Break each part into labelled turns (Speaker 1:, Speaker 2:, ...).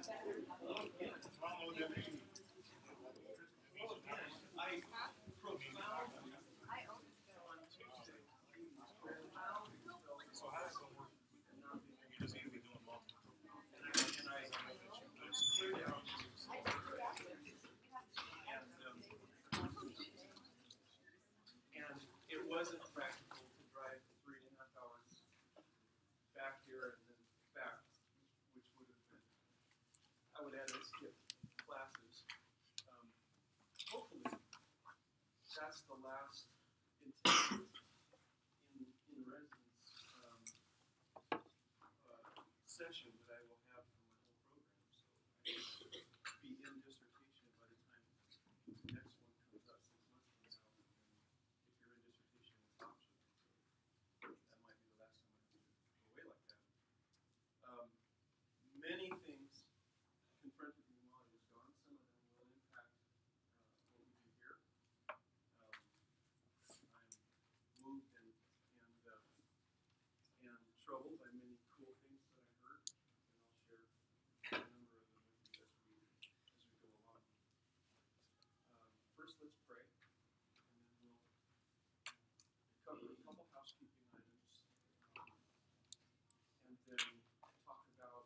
Speaker 1: And it wasn't practical to drive 3.5 hours back here and then back, which would have been, I would have had to skip classes. Hopefully, that's the last intensive in residence session that I will have for my whole program. So I should be in dissertation by the time the next one comes up 6 months from now. And if you're in dissertation, it's optional. So that might be the last time I have to go away like that. Many things confronted me while I was gone. Some of them will impact what we do here. I'm moved and troubled by many cool things that I heard, and I'll share a number of them with you as we go along. First, let's pray, and then we'll cover a couple housekeeping items, and then talk about,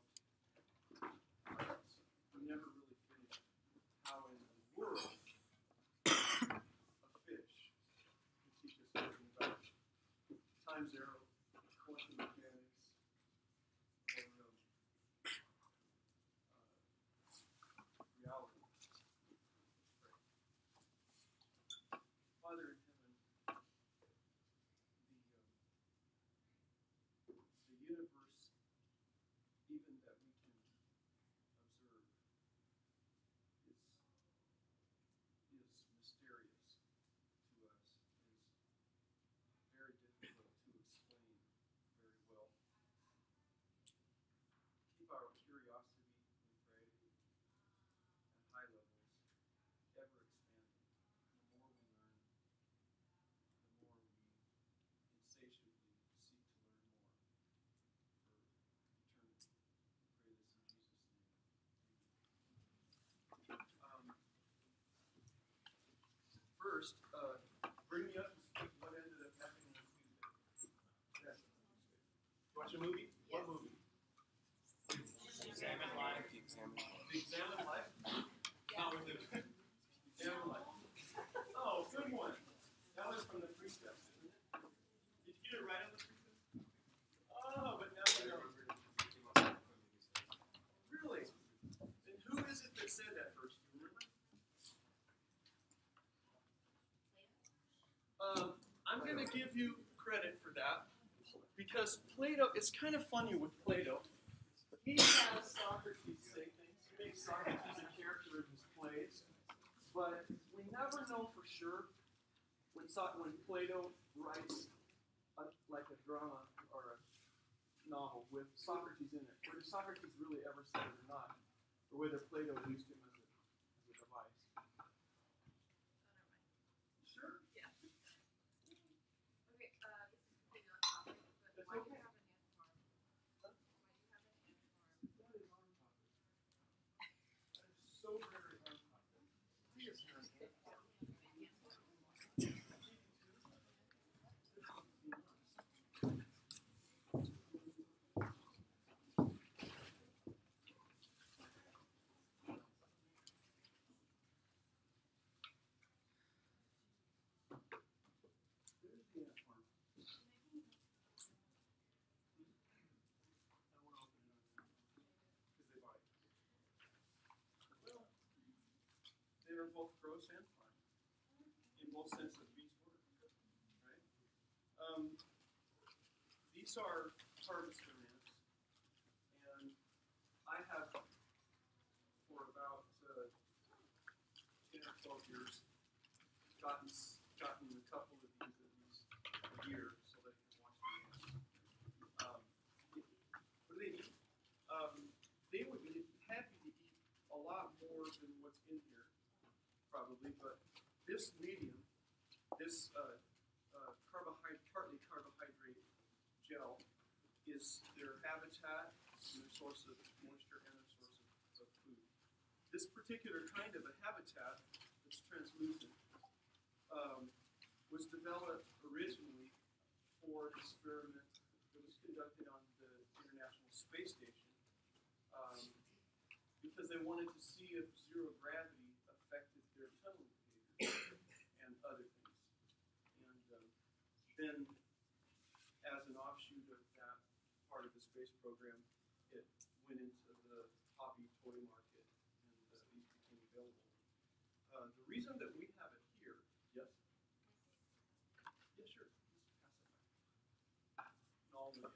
Speaker 1: we never really finished how in the world a fish can teach us something about time zero, quantum mechanics, or reality. Father in heaven, the universe, even that we can observe, is mysterious to us, is very difficult to explain very well. Keep our curiosity, we pray, at high levels, ever expanding. The more we learn, the more we insatiably seek to learn more for eternity. We pray this in Jesus' name. First, bring me up to speak what ended up happening on Tuesday. Yes. Watch a movie? Yes. What movie?
Speaker 2: Examine life. The
Speaker 1: Examine Life? Not with the Examine Life. Oh, good one. That was from the precepts, isn't it? Did you get it right on the precepts? Oh, but now you know. Really? And who is it that said that first? Do you remember? I'm going to give you credit for that, because Plato, it's kind of funny with Plato. He has Socrates say things. He makes Socrates a character in his plays, but we never know for sure when Plato writes like a drama or a novel with Socrates in it, whether Socrates really ever said it or not, or whether Plato used him as a device. Sure.
Speaker 3: Yeah. Okay, this is completely off topic, but
Speaker 1: That's
Speaker 3: why do
Speaker 1: okay.
Speaker 3: you have an ant farm? Why do you have an ant farm?
Speaker 1: That is on topic. That is so very on topic. He is not. There's the ant farm. I want to open it up because they bite. Well, they are both gross and fine in both senses of each word, right? These are harvester ants, and I have for about 10 or 12 years gotten a couple of these at least a year so that I can watch the ants. What do they eat? They would be happy to eat a lot more than what's in here, probably, but this medium, this partly carbohydrate gel, is their habitat, and their source of moisture, and their source of this particular kind of a habitat that's translucent was developed originally for an experiment that was conducted on the International Space Station because they wanted to see if zero gravity affected their tunneling behavior and other things. And then, as an offshoot of that part of the space program, it went into the hobby toy market, and these became available. The reason that we have it here, yes? Yeah, sure. Just pass it back. No,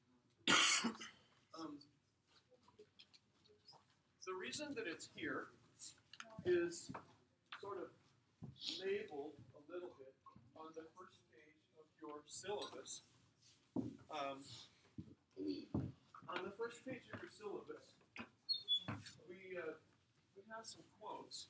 Speaker 1: the reason that it's here is sort of labeled a little bit on the first page of your syllabus. On the first page of your syllabus, we have some quotes.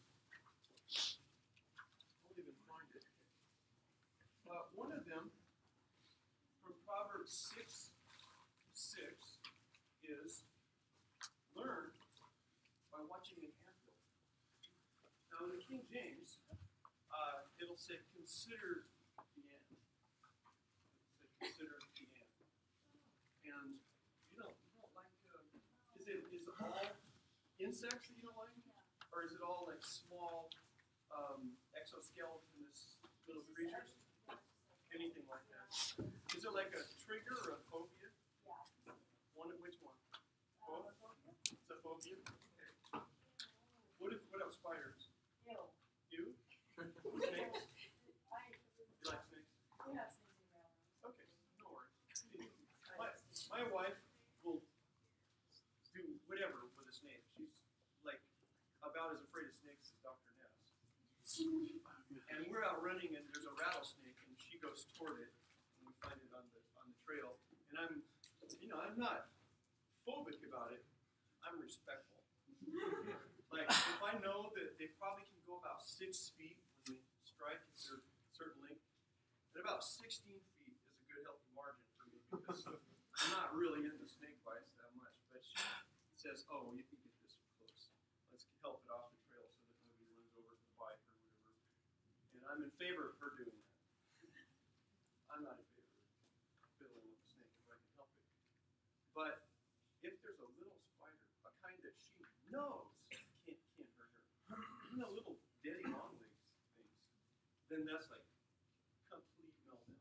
Speaker 1: I won't even find it. One of them, from Proverbs 6:6, is learn by watching an ant build. Now, in the King James, it'll say consider the ant. It'll say consider the ant. And you don't like, is all insects that you don't like? Or is it all like small exoskeletonous little creatures? Anything like that. Is it like a trigger or a phobia? Which one? Both? It's a phobia? Okay. What about spiders? You? Snakes? You like snakes? Okay, no worries. My wife will do whatever with a snake. She's like about as afraid of snakes as Dr. Ness. And we're out running and there's a rattlesnake and she goes toward it and we find it on the trail. And I'm not phobic about it. I'm respectful. Like if I know that they probably can go about 6 feet when they strike at their certain length, and about 16 feet is a good healthy margin for me because I'm not really into snake bites that much. But she says, "Oh, well, you can get this close. Let's help it off the trail so that nobody runs over the bike or whatever." And I'm in favor of her doing that. I'm not in favor of fiddling with a snake if I can help it. But if there's a little spider, a kind that she knows can't hurt her, even a little daddy long legs things, then that's like complete meltdown.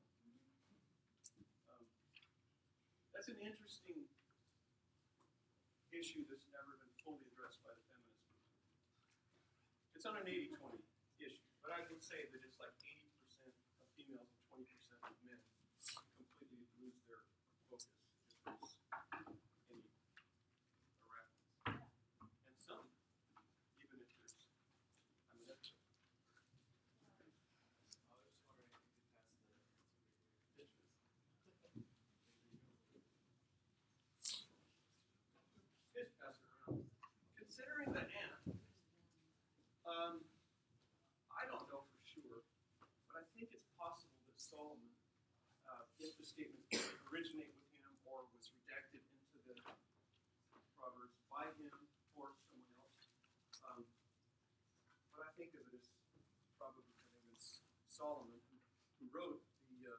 Speaker 1: That's an interesting issue that's never been fully addressed by the feminist movement. It's on an 80-20 issue, but I would say that it's like 80% of females and 20% of men completely lose their focus if there's any arachnids. And some, even if there's, I mean, that's just pass it around. Considering the ant, I don't know for sure, but I think it's possible that Solomon, if the statement originated with him or was redacted into the Proverbs by him or someone else, but I think of it as probably kind of as Solomon who wrote the,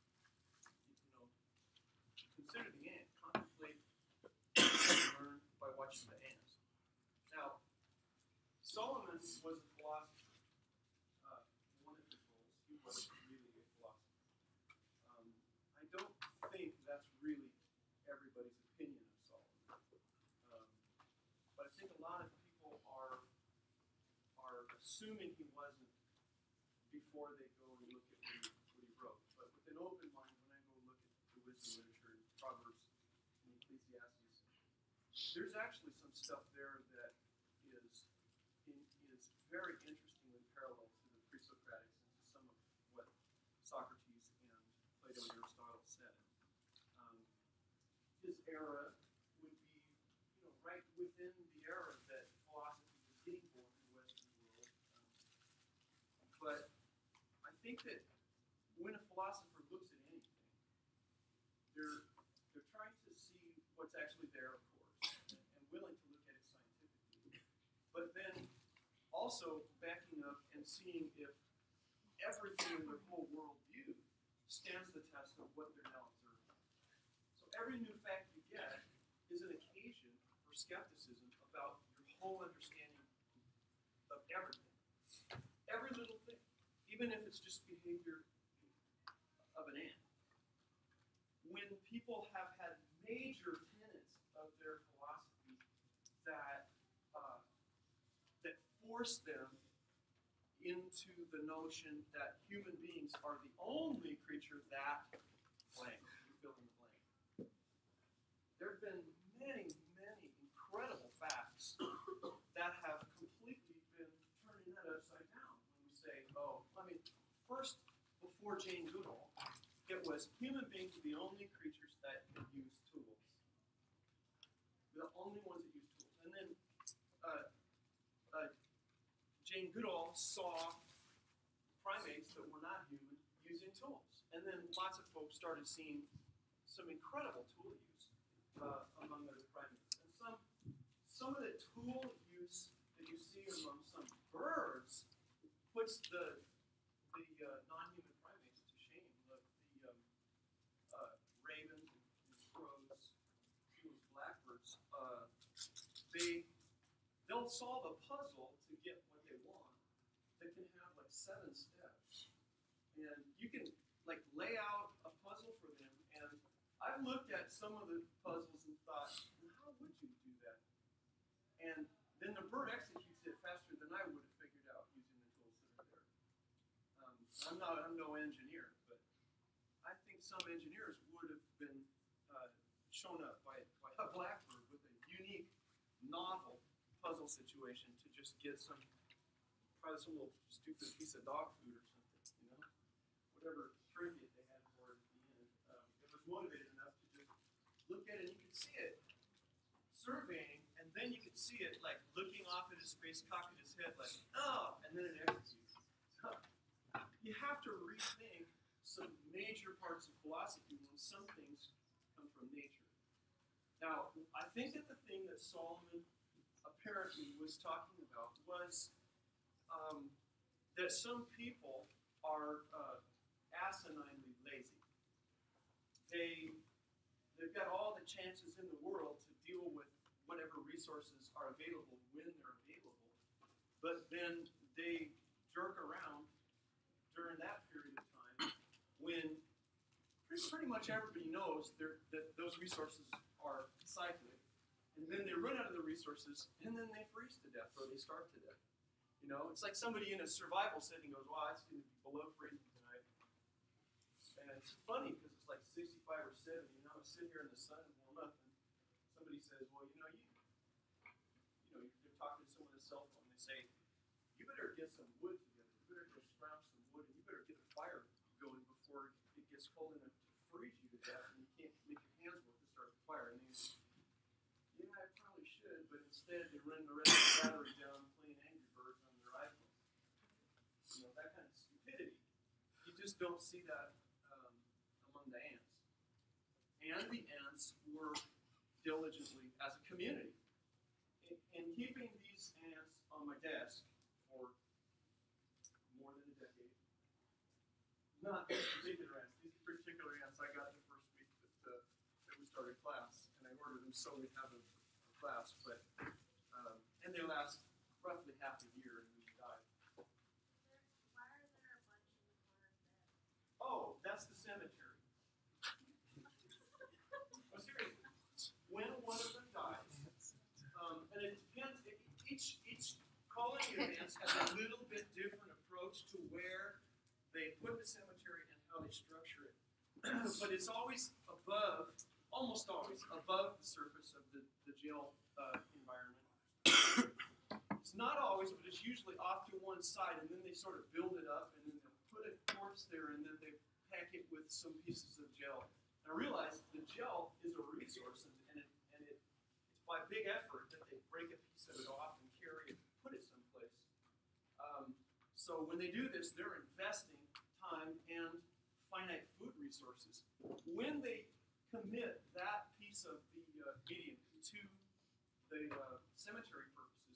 Speaker 1: consider the ant, contemplate, learn by watching the ants. Now, Solomon was a philosopher. One of his roles, he was really a philosopher. I don't think that's really everybody's opinion of Solomon. But I think a lot of people are assuming he wasn't before they go and look at what he wrote. But with an open mind, when I go look at the wisdom literature in Proverbs and Ecclesiastes, there's actually some stuff there that is very interestingly parallel to the pre-Socratics and to some of what Socrates and Plato and Aristotle said. His era would be, right within the era that philosophy was getting born in the Western world. But I think that when a philosopher looks at anything, they're trying to see what's actually there, of course, and willing to look at it scientifically. But then also backing up and seeing if everything in their whole worldview stands the test of what they're now observing. So every new fact you get is an occasion for skepticism about your whole understanding of everything. Every little thing. Even if it's just behavior of an ant. When people have had major tenets of their philosophy that that force them into the notion that human beings are the only creature that blank, you fill in the blank. There have been many, many incredible facts that have completely been turning that upside down when we say, oh, I mean, first, before Jane Goodall, it was human beings are the only creatures that can use tools. They're the only ones that use tools. And then Jane Goodall saw primates that were not human using tools. And then lots of folks started seeing some incredible tool use among other primates. And some of the tool use that you see among some birds puts the non-human primates to shame. The ravens and crows, those blackbirds, they'll solve a puzzle to get what they want that can have like 7 steps. And you can like lay out a puzzle for them. And I've looked at some of the puzzles and thought, well, how would you do that? And then the bird executes it faster than I would have figured out using the tools that are there. I'm no engineer, but I think some engineers would have been shown up by a blackbird with a unique, novel puzzle situation to just get probably some little stupid piece of dog food or something, you know? Whatever tribute they had for it at the end. It was motivated enough to just look at it and you could see it surveying, and then you could see it like looking off at his face, cocking his head like, oh, and then it executes. So, you have to rethink some major parts of philosophy when some things come from nature. Now, I think that the thing that Solomon apparently was talking about was that some people are asininely lazy. They've got all the chances in the world to deal with whatever resources are available when they're available, but then they jerk around during that period of time when pretty much everybody knows that those resources are cyclic, and then they run out of the resources, and then they freeze to death or they starve to death. You know, it's like somebody in a survival setting goes, "Wow, it's going to be below freezing tonight," and it's funny because it's like 65 or 70, and I'm sitting here in the sun and warm up, and somebody says, "Well, you're talking to someone on a cell phone, and they say, you better get some wood together, you better go scrounge some wood, and you better get a fire going before it gets cold enough to freeze you to death, and you can't make your hands work to start the fire." And they say, "Yeah, I probably should," but instead they run the rest of the battery down playing Angry Birds on their iPhone. You know, that kind of stupidity. You just don't see that among the ants. And the ants work diligently as a community. In keeping these ants on my desk for more than a decade, not these particular ants. These particular ants I got the first week that we started class, and I ordered them so we'd have a class. But and they last roughly half a year, and we die.
Speaker 3: Why are there a bunch in the corner of bed?
Speaker 1: Oh, that's the cemetery. Oh, seriously. When one of them dies, and it depends. Each colony of ants has a little bit different approach to where they put the cemetery and how they structure it. But it's always above, almost always above the surface of the jail environment. It's not always, but it's usually off to one side, and then they sort of build it up, and then they'll put a corpse there, and then they pack it with some pieces of gel. And I realize the gel is a resource, and it's by big effort that they break a piece of it off and carry it, put it someplace. So when they do this, they're investing time and finite food resources. When they commit that piece of the medium to the cemetery purposes,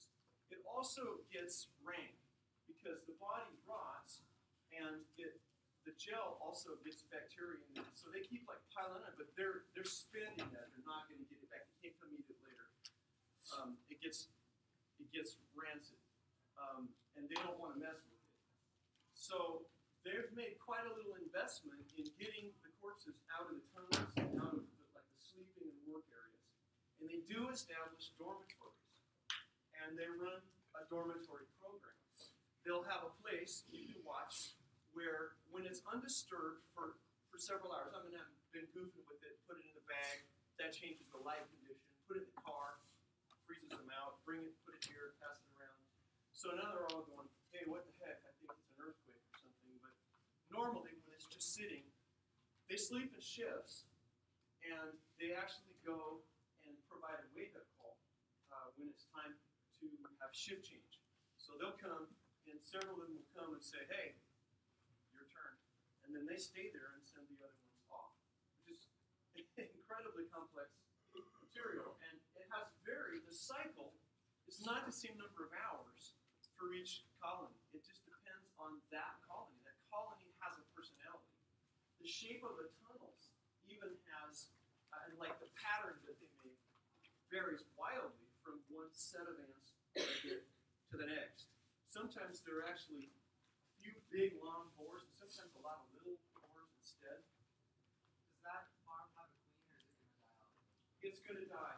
Speaker 1: It also gets rain because the body rots and the gel also gets bacteria in it. So they keep like piling on, but they're spending that. They're not going to get it back. They can't come eat it later. It gets rancid, and they don't want to mess with it. So they've made quite a little investment in getting the corpses out of the tunnels and out of the sleeping and work areas. And they do establish dormitories, and they run a dormitory program. They'll have a place you can watch where, when it's undisturbed for several hours, I mean, I've been goofing with it, put it in the bag, that changes the light condition, put it in the car, freezes them out, bring it, put it here, pass it around. So now they're all going, hey, what the heck, I think it's an earthquake or something. But normally, when it's just sitting, they sleep in shifts, and they actually go and provide a wake-up call when it's time to have shift change. So they'll come, and several of them will come and say, hey, your turn. And then they stay there and send the other ones off, which is incredibly complex material. And it has the cycle is not the same number of hours for each colony. It just depends on that colony. That colony has a personality. The shape of the tunnels even has, and like the pattern that they make, varies wildly from one set of ants to the next. Sometimes there are actually a few big long pores, and sometimes a lot of little pores instead.
Speaker 2: Does that farm have a queen, or is it going to die off?
Speaker 1: It's going to die.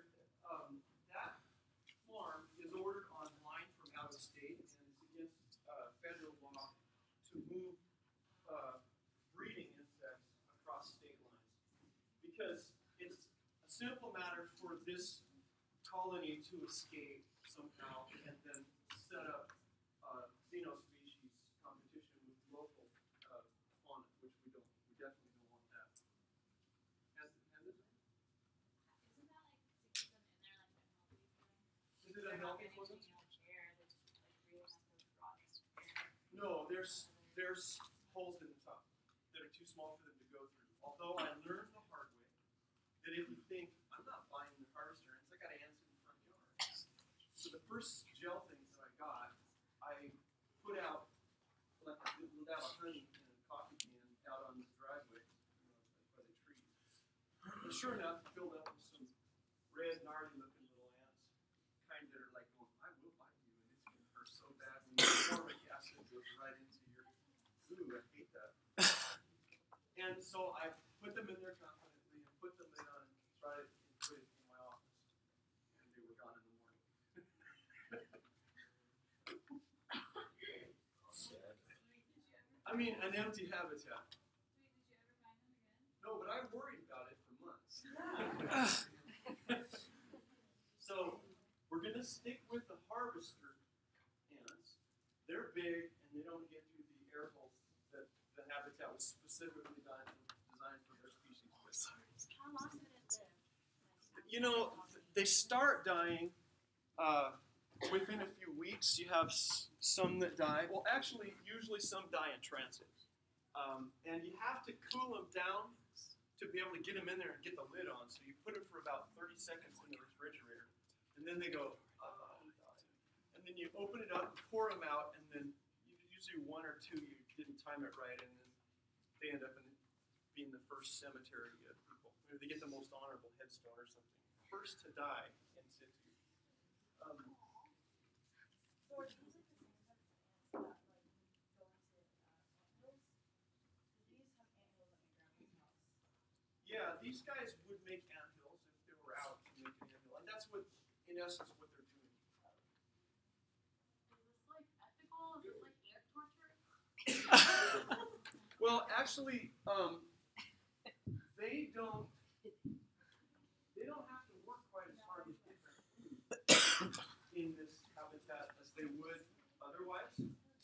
Speaker 1: That farm is ordered online from out of state, and it's against federal law to move breeding insects across state lines, because it's a simple matter for this colony to escape somehow and then set up xenospecies competition with local fauna, which we definitely don't want that.
Speaker 3: Isn't that like to keep them in there like unhealthy for them?
Speaker 1: Is it unhealthy for them?
Speaker 3: They're not getting anything out there. They just like breathe out those rocks.
Speaker 1: No, there's holes in the top that are too small for them to go through. Although I learned the hard way that if you think, I'm not buying the harvester ants, I got ants in the front yard. So the first gel things that I got, I put out like without a honey in a coffee can out on the driveway, by the trees. And sure enough, filled up with some red, gnarly looking little ants, kind that are like going, I will bite you, and it's gonna hurt so bad when the formic acid goes right into your, ooh, I hate that. And so I put them in there confidently and put the lid on, tried it, and put it in my office, and they were gone in the morning. I mean, an empty habitat.
Speaker 3: Wait, did you ever find them again?
Speaker 1: No, but I worried about it for months. So we're going to stick with the harvester ants. They're big, and they don't get through the air holes that the habitat was specifically designed for their species with.
Speaker 3: How long did it live?
Speaker 1: You know, they start dying within a few weeks. You have some that die. Well, actually, usually some die in transit. And you have to cool them down to be able to get them in there and get the lid on. So you put them for about 30 seconds in the refrigerator. And then they go, and then you open it up, pour them out, and then usually one or two you didn't time it right, and then they end up being the first cemetery of people. Maybe they get the most honorable headstone or something. First to die in situ.
Speaker 4: So are these like the same type of ants that like go into anthills? Do these have anthills at my grandma's house?
Speaker 1: Yeah, these guys would make anthills if they were out to make an anthill, and that's what, in essence, what they're doing.
Speaker 3: Is this like ethical? Is this like ant torture?
Speaker 1: Well, actually, they don't have to work quite as hard to get their food in this habitat as they would otherwise.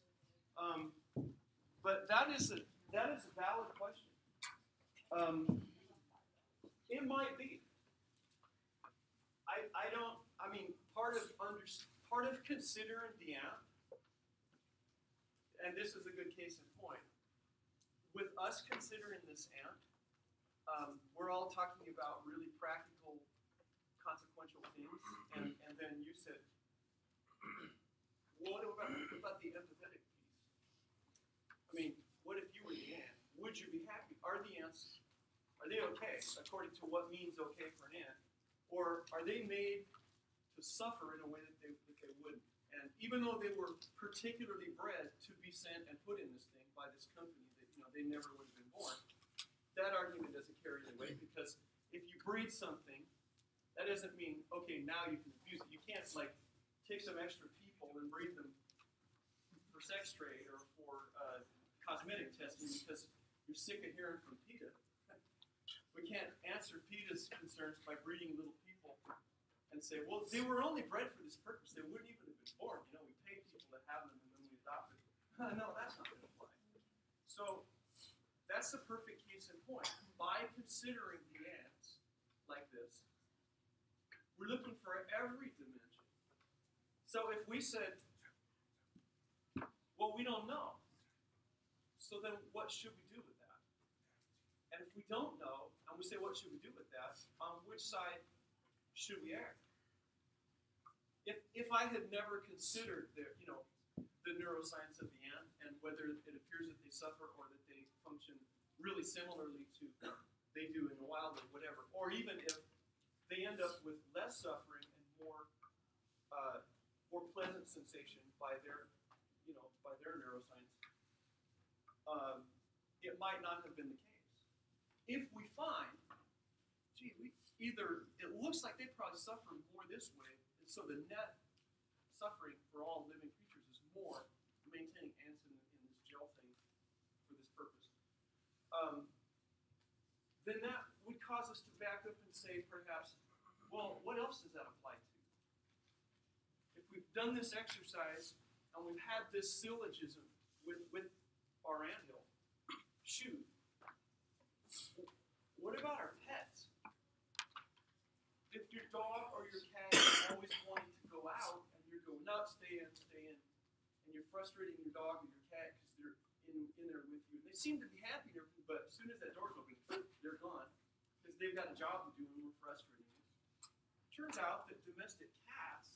Speaker 1: But that is a valid question. It might be. I mean, part of considering the ant, and this is a good case in point, with us considering this ant, we're all talking about really practical, consequential things, and then you said, about the empathetic piece? I mean, what if you were the ant? Would you be happy? Are the ants, are they okay according to what means okay for an ant? Or are they made to suffer in a way that they wouldn't? And even though they were particularly bred to be sent and put in this thing by this company that they never would have been born, that argument doesn't carry the weight, because if you breed something, that doesn't mean, okay, now you can abuse it. You can't take some extra people and breed them for sex trade or for cosmetic testing because you're sick of hearing from PETA. We can't answer PETA's concerns by breeding little people and say, well, they were only bred for this purpose. They wouldn't even have been born. We pay people to have them and then we adopt them. No, that's not going to fly. So that's the perfect case in point. By considering the ants like this, we're looking for every dimension. So if we said, well, we don't know, so then what should we do with that? And if we don't know, and we say, what should we do with that? On which side should we err? If I had never considered the neuroscience of the ant and whether it appears that they suffer or that they function really similarly to they do in the wild or whatever, or even if they end up with less suffering and more pleasant sensation by their neuroscience, it might not have been the case. If we find, it looks like they probably suffer more this way, and so the net suffering for all living creatures is more maintaining ants in this gel thing for this purpose. Then that would cause us to back up and say, perhaps, well, what else does that apply to? If we've done this exercise and we've had this syllogism with our anthill, shoot, what about our pets? If your dog or your cat is always wanting to go out and you're going, no, stay in, and you're frustrating your dog or your cat because they're in there with you, and they seem to be happy there, but as soon as that door's open, they're gone because they've got a job to do and we're frustrating them. Turns out that domestic cats,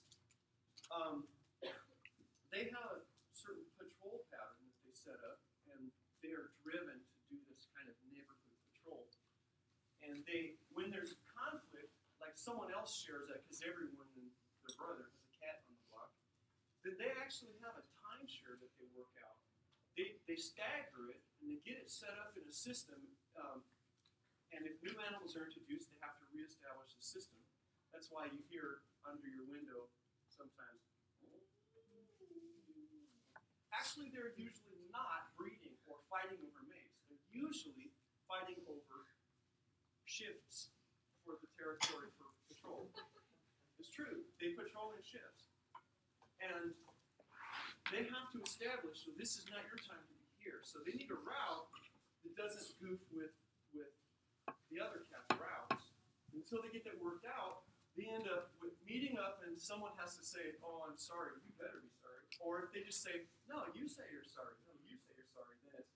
Speaker 1: they have a certain patrol pattern that they set up, and they are driven to do this kind of neighborhood patrol. And when there's conflict, like someone else shares that because everyone and their brother has a cat on the block, then they actually have a timeshare that they work out. They stagger it, and they get it set up in a system, and if new animals are introduced, they have to reestablish the system. That's why you hear under your window sometimes. Actually, they're usually not breeding or fighting over mates. They're usually fighting over shifts for the territory for patrol. It's true. They patrol in shifts. And they have to establish, so this is not your time to be here. So they need a route that doesn't goof with the other cat's routes. Until they get that worked out, they end up with meeting up and someone has to say, oh, I'm sorry, you better be sorry. Or if they just say, no, you say you're sorry. No, you say you're sorry. Then it's,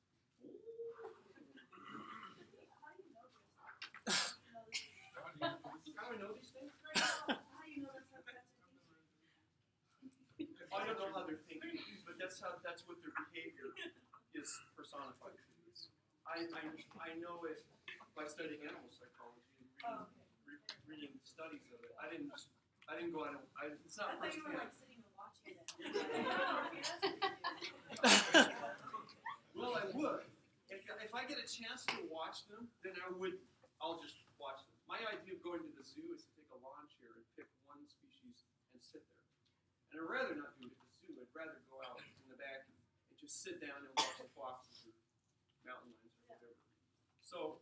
Speaker 4: How do you know this?
Speaker 1: how do I know these things?
Speaker 4: How do you know that's what they're thinking?
Speaker 1: I don't know how they're thinking, but that's what their behavior is personified. I know it by studying animal psychology and reading studies of it. I didn't go out and it's not
Speaker 4: I thought you were
Speaker 1: firsthand.
Speaker 4: like sitting and watching it.
Speaker 1: Well, I would. If I get a chance to watch them, then I'll just watch them. My idea of going to the zoo is to take a lawn chair and pick one species and sit there. And I'd rather not do it at the zoo. I'd rather go out in the back and just sit down and watch the foxes or mountain lions or whatever. So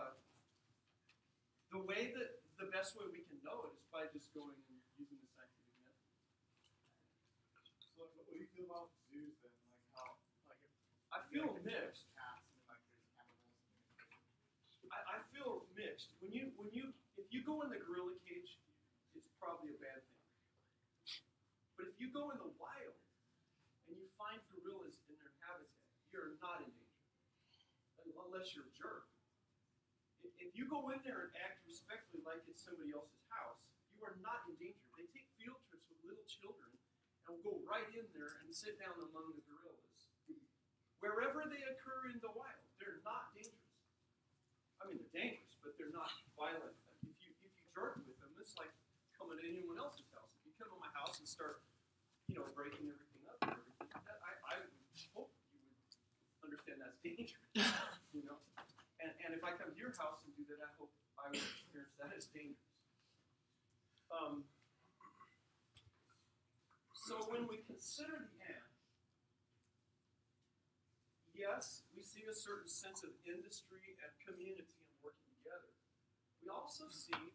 Speaker 1: the best way we can know it is by just going and using the scientific method.
Speaker 2: So what do you feel about zoos then?
Speaker 1: I feel mixed.
Speaker 2: Cats and there's animals.
Speaker 1: I feel mixed. If you go in the gorilla cage, it's probably a bad thing. But if you go in the wild and you find gorillas in their habitat, you're not in danger, unless you're a jerk. If you go in there and act respectfully like it's somebody else's house, you are not in danger. They take field trips with little children and will go right right in there and sit down among the gorillas. Wherever they occur in the wild, they're not dangerous. I mean, they're dangerous, but they're not violent. If you jerk with them, it's like coming to anyone else's house. If you come to my house and start, breaking everything up and everything, I would hope you would understand that's dangerous. And if I come to your house and do that, I hope I would experience that as dangerous. So when we consider the ant, yes, we see a certain sense of industry and community and working together. We also see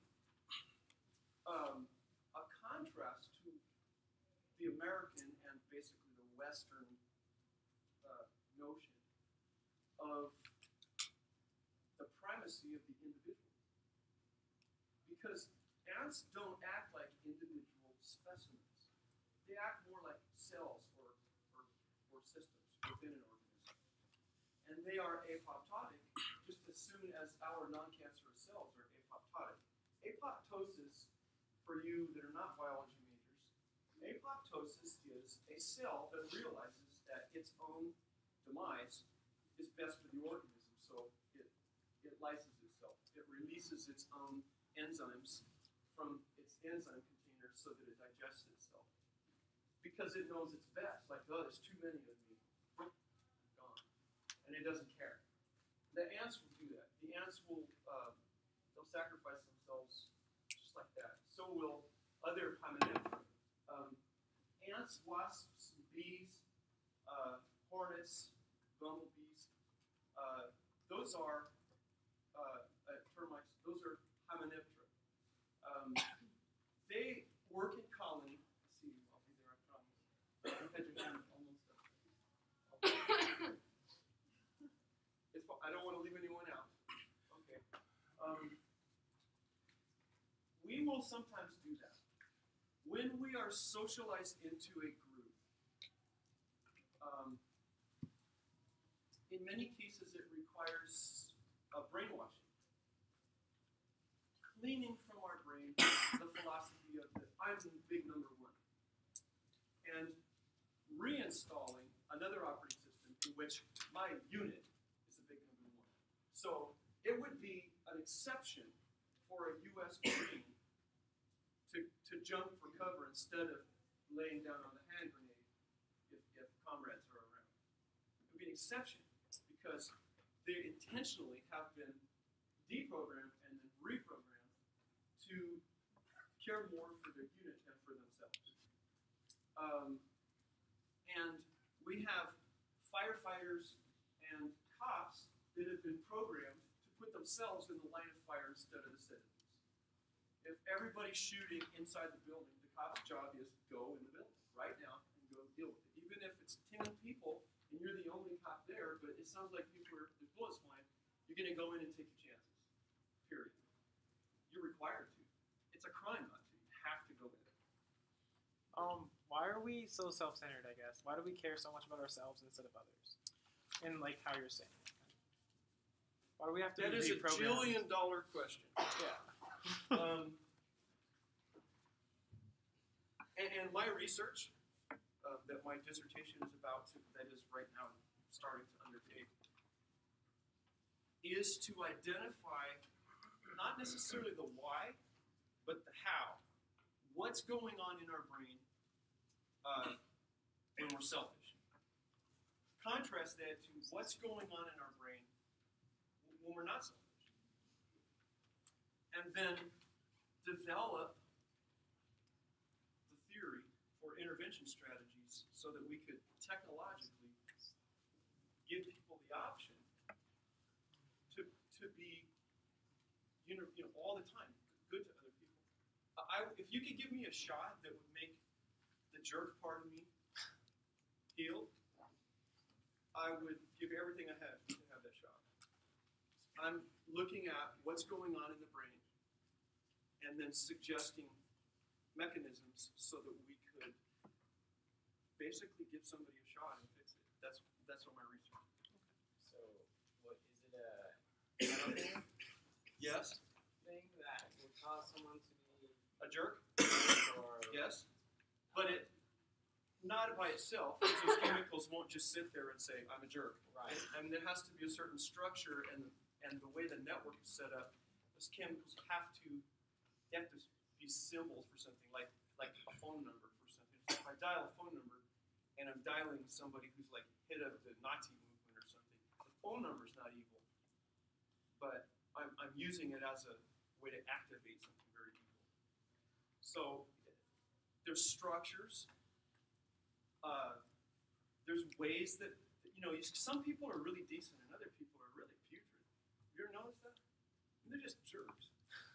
Speaker 1: a contrast to the American and basically the Western notion of the primacy of the individual. Because ants don't act like individual specimens. They act more like cells or systems within an organism. And they are apoptotic just as soon as our non-cancerous cells are apoptotic. Apoptosis, for you that are not biology majors, apoptosis is a cell that realizes that its own demise is best for the organism, so it lyses itself. It releases its own enzymes from its enzyme container so that it digests itself. Because it knows it's best, like, oh, there's too many of me. Gone. And it doesn't care. The ants will do that. The ants will, they'll sacrifice themselves just like that. So will other hymenoptera. Ants, wasps, bees, hornets, bumblebees, those are termites, those are hymenoptera. They work in colony. Let's see, I'll be there, I promise. You had your hand almost up. I don't want to leave anyone out. Okay. We will sometimes do that. When we are socialized into a group, in many cases it requires brainwashing. Cleaning from our brain the philosophy of that I'm big number one. And reinstalling another operating system in which my unit is a big number one. So it would be an exception for a U.S. Marine to jump for cover instead of laying down on the hand grenade if comrades are around. It would be an exception because they intentionally have been deprogrammed and then reprogrammed to care more for their unit than for themselves. And we have firefighters and cops that have been programmed to put themselves in the line of fire instead of the citizens. If everybody's shooting inside the building, the cop's job is to go in the building right now and go deal with it. Even if it's 10 people and you're the only cop there, but it sounds like there's bullets flying, you're going to go in and take your chances. Period. You're required to. It's a crime not to. You have to go in.
Speaker 5: Why are we so self-centered, I guess? Why do we care so much about ourselves instead of others? And like how you're saying. Why do we have to
Speaker 1: That
Speaker 5: be
Speaker 1: is a
Speaker 5: reprogrammed?
Speaker 1: $1 question.
Speaker 5: Yeah.
Speaker 1: And my research that my dissertation is about to, that is right now starting to undertake, is to identify not necessarily the why, but the how. What's going on in our brain when we're selfish? Contrast that to what's going on in our brain when we're not selfish. And then develop the theory for intervention strategies so that we could technologically give people the option to be, all the time good to other people. If you could give me a shot that would make the jerk part of me heal, I would give everything I have to have that shot. I'm looking at what's going on in the brain and then suggesting mechanisms so that we could basically give somebody a shot and fix it. That's what my research is.
Speaker 2: So, what is it a
Speaker 1: Yes?
Speaker 2: thing that would cause someone to be
Speaker 1: A jerk?
Speaker 2: or
Speaker 1: Yes. But not by itself, because those chemicals won't just sit there and say, I'm a jerk.
Speaker 5: Right.
Speaker 1: And there has to be a certain structure, and the way the network is set up, those chemicals have to be symbols for something, like a phone number for something. So if I dial a phone number, and I'm dialing somebody who's like head of the Nazi movement or something, the phone number's not evil, but I'm using it as a way to activate something very evil. So there's structures. There's ways that, some people are really decent and other people are really putrid. You ever notice that? And they're just jerks.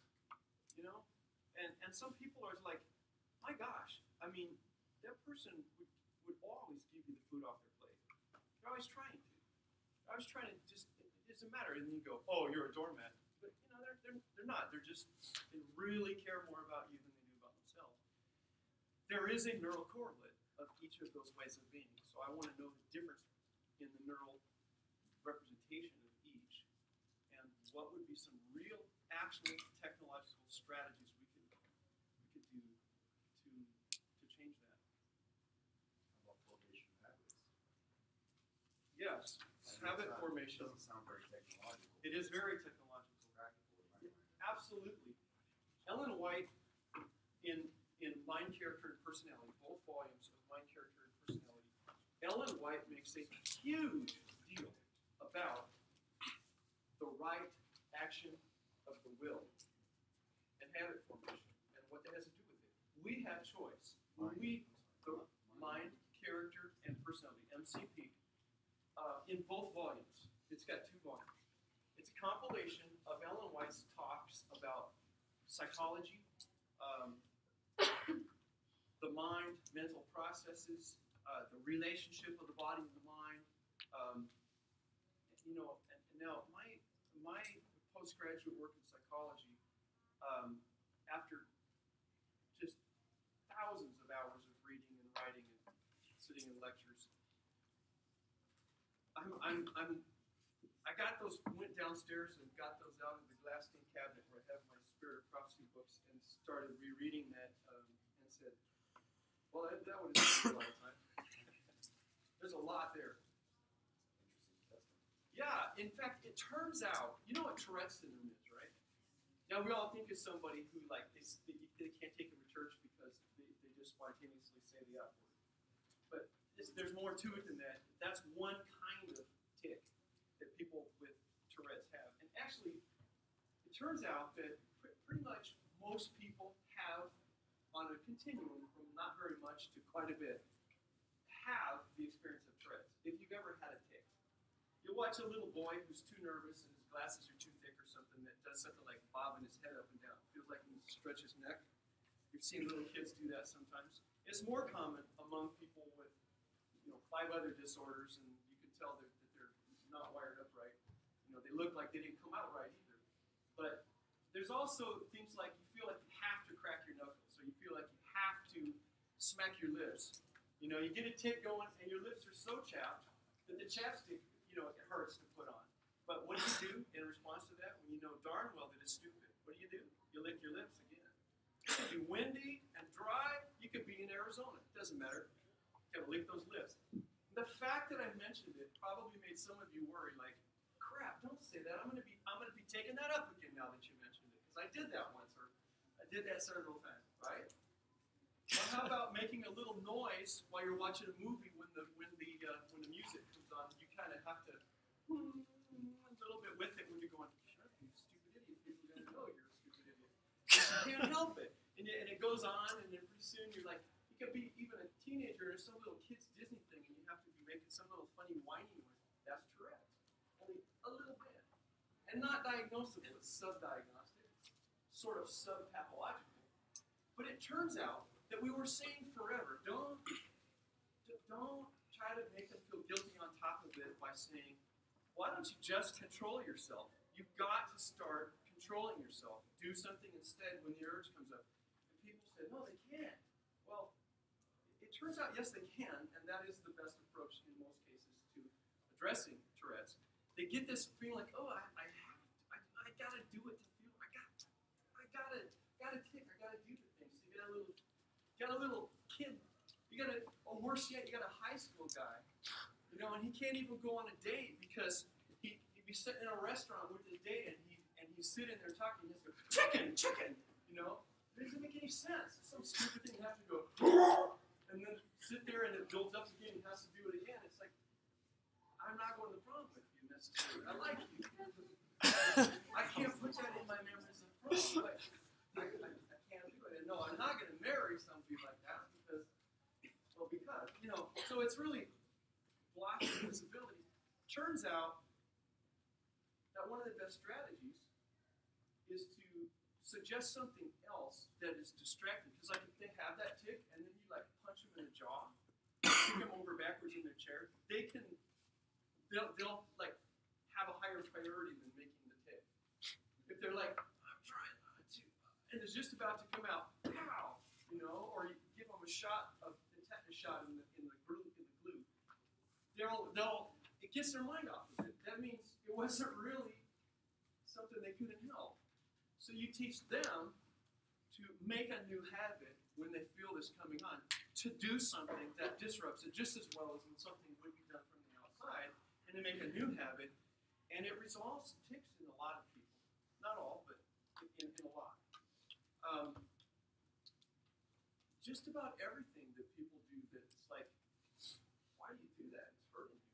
Speaker 1: And some people are like, my gosh, I mean, that person would always give you the food off their plate. They're always trying to. They're always trying to it doesn't matter. And you go, oh, you're a doormat. But, they're not. They really care more about you than they do about themselves. There is a neural correlate of each of those ways of being. So I want to know the difference in the neural representation of each, and what would be some real, actual technological strategies we could do to change that.
Speaker 6: How about formation of habits?
Speaker 1: Yes, habit formation.
Speaker 6: Doesn't sound very technological.
Speaker 1: It is very technological.
Speaker 6: Practical in my mind.
Speaker 1: Absolutely. Ellen White, in Mind, Character, and Personality, both volumes of Mind, Character, and Personality, Ellen White makes a huge deal about the right action of the will and habit formation and what that has to do with it. We have choice. The Mind, Character, and Personality, MCP, in both volumes. It's got 2 volumes. It's a compilation of Ellen White's talks about psychology, the mind, mental processes, the relationship of the body and the mind. And now my postgraduate work in psychology, after just thousands of hours of reading and writing and sitting in lectures, went downstairs and got those out of the glass-stained cabinet where I have my Spirit of Prophecy books and started rereading that and said, well, that would have taken a lot of time. There's a lot there. Yeah, in fact, it turns out, you know what Tourette's syndrome is, right? Now, we all think of somebody who, like, they can't take them to church because they just spontaneously say the F word. But there's more to it than that. That's one kind of tic that people with Tourette's have. And actually, it turns out that pretty much most people have, on a continuum from not very much to quite a bit, have the experience of Tourette's. If you've ever had a tic, you'll watch a little boy who's too nervous and his glasses are too thick or something that does something like bobbing his head up and down. Feels like he needs to stretch his neck. You've seen little kids do that sometimes. It's more common among people with 5 other disorders, and you can tell that they're not wired up right. They look like they didn't come out right either. But there's also things like you feel like you have to crack your knuckles, or you feel like you have to smack your lips. You get a tic going, and your lips are so chapped that the chapstick, it hurts to put on. But what do you do in response to that when you know darn well that it's stupid? What do? You lick your lips again. It could be windy and dry. You could be in Arizona. It doesn't matter. You gotta lick those lips. The fact that I mentioned it probably made some of you worry, like, crap, don't say that. I'm gonna be taking that up again now that you mentioned it. Because I did that once, or I did that several times, right? Well, how about making a little noise while you're watching a movie when the music comes on? You kind of have to a little bit with it when you're going, shut up, you stupid idiot. People are gonna know you're a stupid idiot. You can't help it, and it goes on, and then pretty soon you're like, you could be even a teenager in some little kid's Disney thing, and you have to be making some little funny whiny noise. That's Tourette's, only a little bit, and not diagnosable. It's subdiagnostic, sort of subpathological. But it turns out that we were saying forever, don't try to make them feel guilty on top of it by saying, why don't you just control yourself? You've got to start controlling yourself. Do something instead when the urge comes up. And people say, no, they can't. Well, it turns out, yes, they can, and that is the best approach in most cases to addressing Tourette's. They get this feeling like, oh, I gotta do it to feel, I gotta tick, I gotta do the things. So you got a little kid You got a, or worse yet, you got a high school guy, you know, and he can't even go on a date because he'd be sitting in a restaurant with his date and he's sitting there talking, and he's go, chicken, chicken, you know? It doesn't make any sense. It's some stupid thing you have to go, and then sit there and it builds up again and has to do it again. It's like, I'm not going to prom with you necessarily. I like you. I can't put that in my memories of prom. Like, I can't do it. And no, I'm not going to marry somebody like that because, you know, so it's really blocking visibility. Turns out that one of the best strategies is to suggest something else that is distracting. Because like if they have that tick and then you like punch them in the jaw, kick them over backwards in their chair, they'll like have a higher priority than making the tick. If they're like, I'm trying not to, and it's just about to come out, pow, you know, or you give them a shot of the tetanus shot in the glue, it gets their mind off of it. That means it wasn't really something they couldn't help. So you teach them to make a new habit when they feel this coming on, to do something that disrupts it just as well as when something would be done from the outside, and to make a new habit, and it resolves tics in a lot of people. Not all, but in a lot. Just about everything that people do that's like, why do you do that? It's hurting you.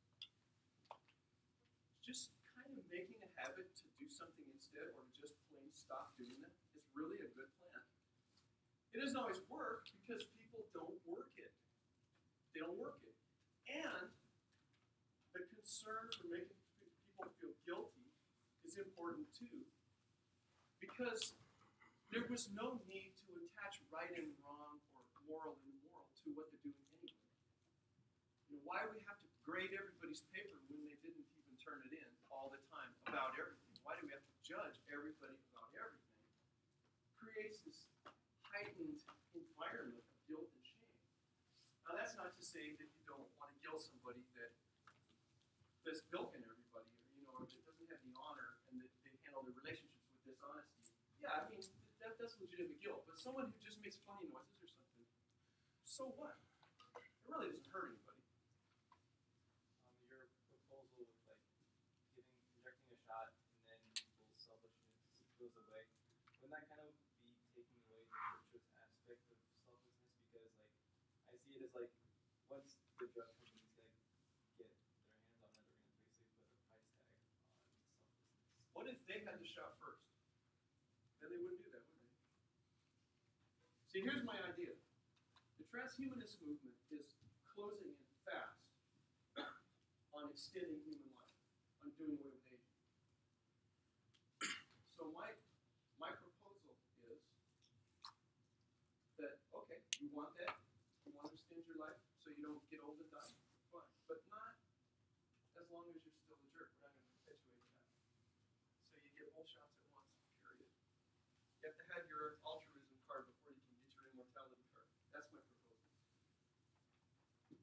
Speaker 1: Just kind of making a habit to do something instead, or to just plain stop doing it, is really a good plan. It doesn't always work because people don't work it. They don't work it. And the concern for making people feel guilty is important too. Because there was no need to attach right and wrong or moral and immoral to what they're doing anyway. You know, why do we have to grade everybody's paper when they didn't even turn it in all the time about everything? Why do we have to judge everybody about everything? Creates this heightened environment of guilt and shame. Now that's not to say that you don't want to guilt somebody that's bilking everybody, or you know, or that doesn't have the honor and that they handle their relationships with dishonesty. Yeah, I mean that's legitimate guilt. But someone who just makes funny noises or something, so what? It really doesn't hurt anybody.
Speaker 2: Your proposal with like injecting a shot and then people's selfishness goes away, wouldn't that kind of be taking away the virtuous aspect of selflessness? Because like I see it as like once the drug companies like get their hands on it, they're gonna basically put a price tag on selflessness.
Speaker 1: What if they had the shot first? Then they wouldn't do that, would they? See, here's my idea. The transhumanist movement is closing in fast on extending human life, on doing away with aging. So my proposal is that, okay, you want that? You want to extend your life so you don't get old and die? Fine. But not as long as you're still a jerk. We're not going to perpetuate that. So you get both shots at once, period. You have to have your altruism card before you can get your immortality card. That's my proposal.
Speaker 7: Earlier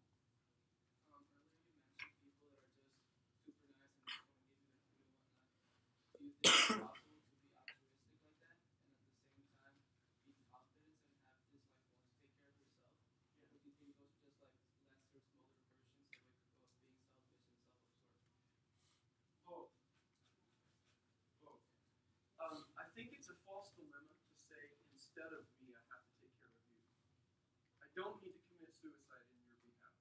Speaker 7: you mentioned people that are just super nice and just want to give you their food and whatnot. Do you think it's possible to be altruistic like that and at the same time be confident and have this like want to take care of yourself?
Speaker 1: Yeah.
Speaker 7: Or do you think those are just like lesser, smaller versions of being selfish and self-absorbed?
Speaker 1: Both. I think it's a false dilemma to say, instead of me, I have to take care of you. I don't need to commit suicide in your behalf.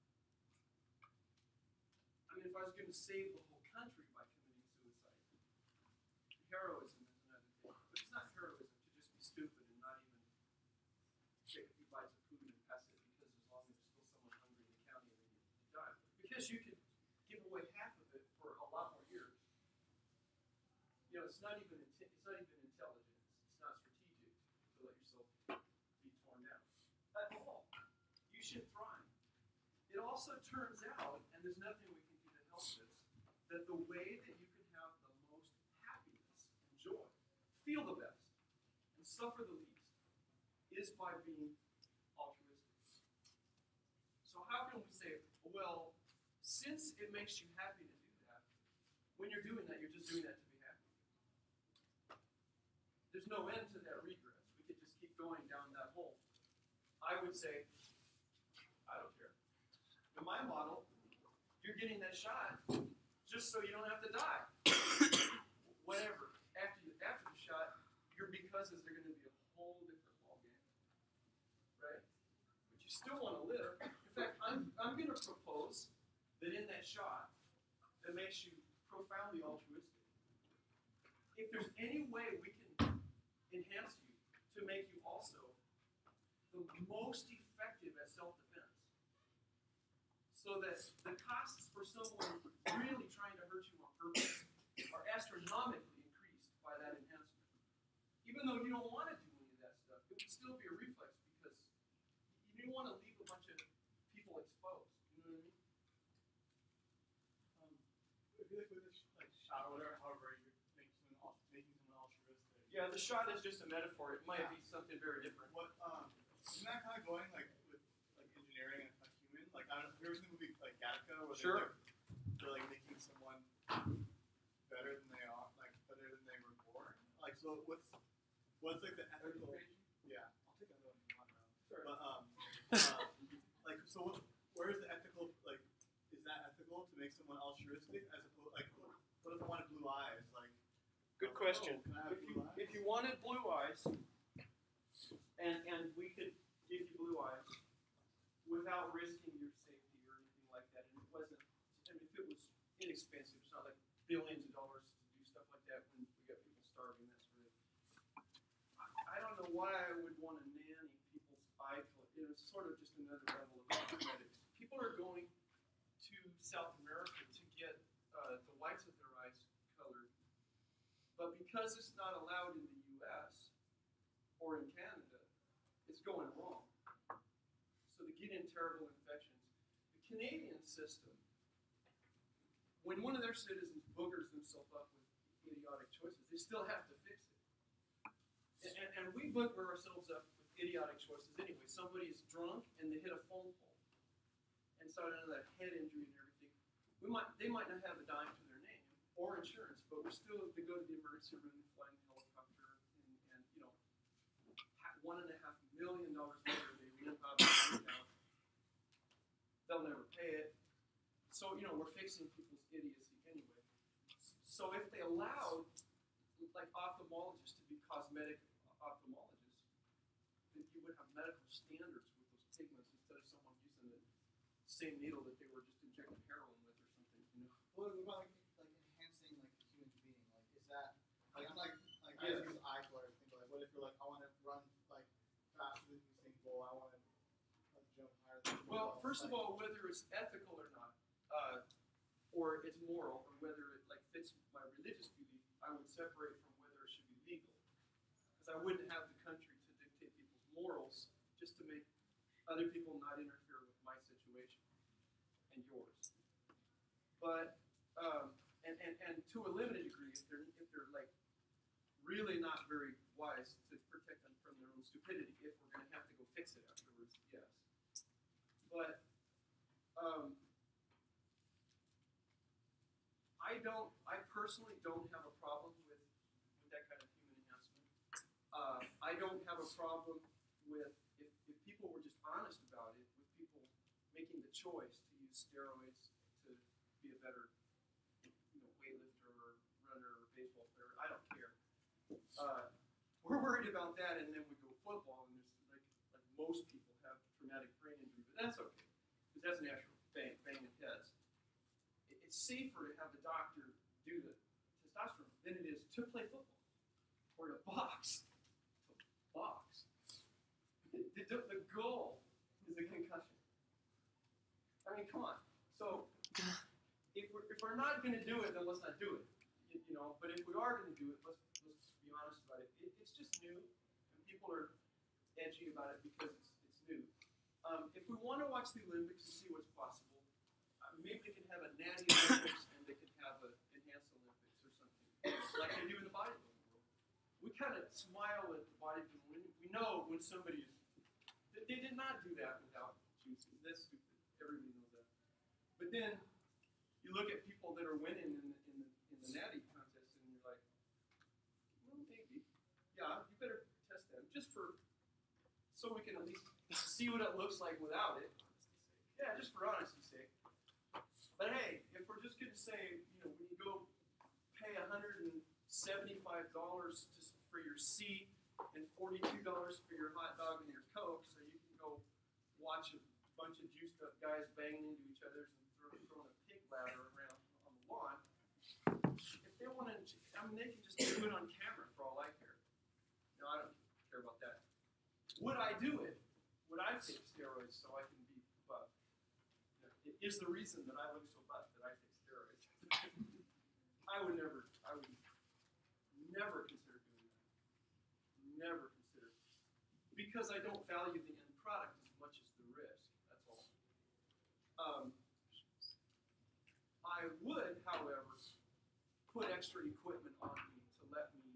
Speaker 1: I mean, if I was going to save the whole country by committing suicide, heroism is another thing. But it's not heroism to just be stupid and not even take a few bites of food and pass it, because as long as there's still someone hungry in the county and then you die. Because you could give away half of it for a lot more years. You know, it's not even intelligence. It's not strategic to let yourself be torn down at all. You should thrive. It also turns out, and there's nothing we can do to help this, that the way that you can have the most happiness and joy, feel the best, and suffer the least, is by being altruistic. So how can we say, well, since it makes you happy to do that, when you're doing that, you're just doing that to be happy? There's no end to that regress. We could just keep going down that hole. I would say, I don't care. In my model, you're getting that shot just so you don't have to die. Whatever. After the shot, your becauses are going to be a whole different ballgame, right? But you still want to live. In fact, I'm going to propose that in that shot, that makes you profoundly altruistic. If there's any way we can enhance you to make you also the most effective at self-defense, so that the costs for someone really trying to hurt you on purpose are astronomically increased by that enhancement. Even though you don't want to do any of that stuff, it would still be a reflex because you don't want to leave a bunch of people exposed. You know what I mean?
Speaker 8: I feel like with this like shot or whatever, however you're making someone altruistic.
Speaker 1: Yeah, the shot is just a metaphor. It might be something very different.
Speaker 8: What isn't that kind of going like with like engineering a human? Like I don't know, have you ever seen the movie like Gattaca where
Speaker 1: Sure.
Speaker 8: they're like making someone better than they are, like better than they were born. Like so what's like the ethical? Yeah, I'll take another one if you want, bro.
Speaker 1: Sure.
Speaker 8: But like so where is the ethical like? Is that ethical to make someone altruistic as opposed like what if I wanted blue eyes like?
Speaker 1: Good question.
Speaker 8: Can I have blue eyes?
Speaker 1: If you wanted blue eyes, and we could give you blue eyes without risking your safety or anything like that, and it wasn't, I mean, if it was inexpensive, it's not like billions of dollars to do stuff like that when we got people starving, that sort of thing. I don't know why I would want to nanny people's eye color. It's sort of just another level of genetics. People are going to South America to get the whites of their eyes colored. But because it's not allowed in the U.S. or in Canada, it's going wrong. So they get in terrible infections. The Canadian system, when one of their citizens boogers themselves up with idiotic choices, they still have to fix it. And we booger ourselves up with idiotic choices anyway. Somebody is drunk and they hit a phone pole and started another head injury and everything. They might not have a dime to their name or insurance, but we're still they go to the emergency room, fly in the helicopter, and you know, $1.5 million later they limp out of the account. They'll never pay it. So you know, we're fixing people's idiocy anyway. So if they allowed like ophthalmologists to be cosmetic ophthalmologists, then you would have medical standards with those pigments instead of someone using the same needle that they were just injecting heroin with or something. You know.
Speaker 6: What about like enhancing like a human being? Like is that like I'm like
Speaker 1: Yeah.
Speaker 6: I use eye color to think like what if you're like I want to run like faster than Usain Bolt, I want to like jump higher than Usain
Speaker 1: Well,
Speaker 6: Bolt.
Speaker 1: first of
Speaker 6: Like,
Speaker 1: all, whether it's ethical or not, or it's moral, or whether it like fits my religious belief, I would separate from whether it should be legal, because I wouldn't have the country to dictate people's morals just to make other people not interfere with my situation and yours. But and to a limited degree, if they're like really not very wise to protect them from their own stupidity, if we're going to have to go fix it afterwards, yes. But I personally don't have a problem with that kind of human enhancement. I don't have a problem with if people were just honest about it, with people making the choice to use steroids to be a better, weightlifter or runner or baseball player. I don't care. We're worried about that, and then we go football, and there's like most people have traumatic brain injury, but that's okay because that's natural. Banging heads. It's safer to have the doctor do the testosterone than it is to play football or to box. The goal is a concussion. I mean, come on. So if we're not going to do it, then let's not do it. But if we are going to do it, let's be honest about it. It's just new, and people are edgy about it because it's new. If we want to watch the Olympics and see what's possible, maybe they can have a natty Olympics and they can have an enhanced Olympics or something, like they do in the bodybuilding world. We kind of smile at the bodybuilding. We know when somebody is. They did not do that without juices. That's stupid. Everybody knows that. But then you look at people that are winning in the natty contest, and you're like, well, maybe. Yeah, you better test them just so we can at least see what it looks like without it. Yeah, just for honesty's sake. But hey, if we're just gonna say, when you go pay $175 just for your seat and $42 for your hot dog and your Coke, so you can go watch a bunch of juiced up guys banging into each other and throwing a pig ladder around on the lawn. If they want to, they can just do it on camera for all I care. No, I don't care about that. Would I do it? Would I take steroids so I can be buff? It is the reason that I look so buff that I take steroids. I would never consider doing that. Never consider. Because I don't value the end product as much as the risk. That's all. I would, however, put extra equipment on me to let me,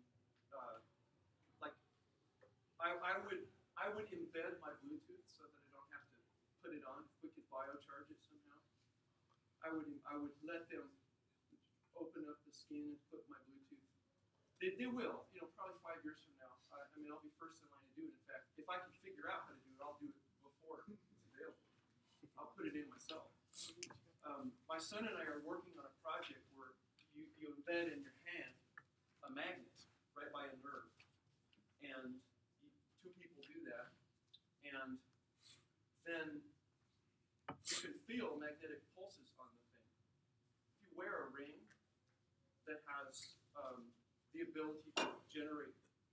Speaker 1: I would embed my Bluetooth so that I don't have to put it on. If we could biocharge it somehow, I would let them open up the skin and put my Bluetooth. They will, probably 5 years from now. I'll be first in line to do it. In fact, if I can figure out how to do it, I'll do it before it's available. I'll put it in myself. My son and I are working on a project where you embed in your hand a magnet right by a nerve. And two people do that. And then you can feel magnetic pulses on the thing. If you wear a ring that has the ability to generate,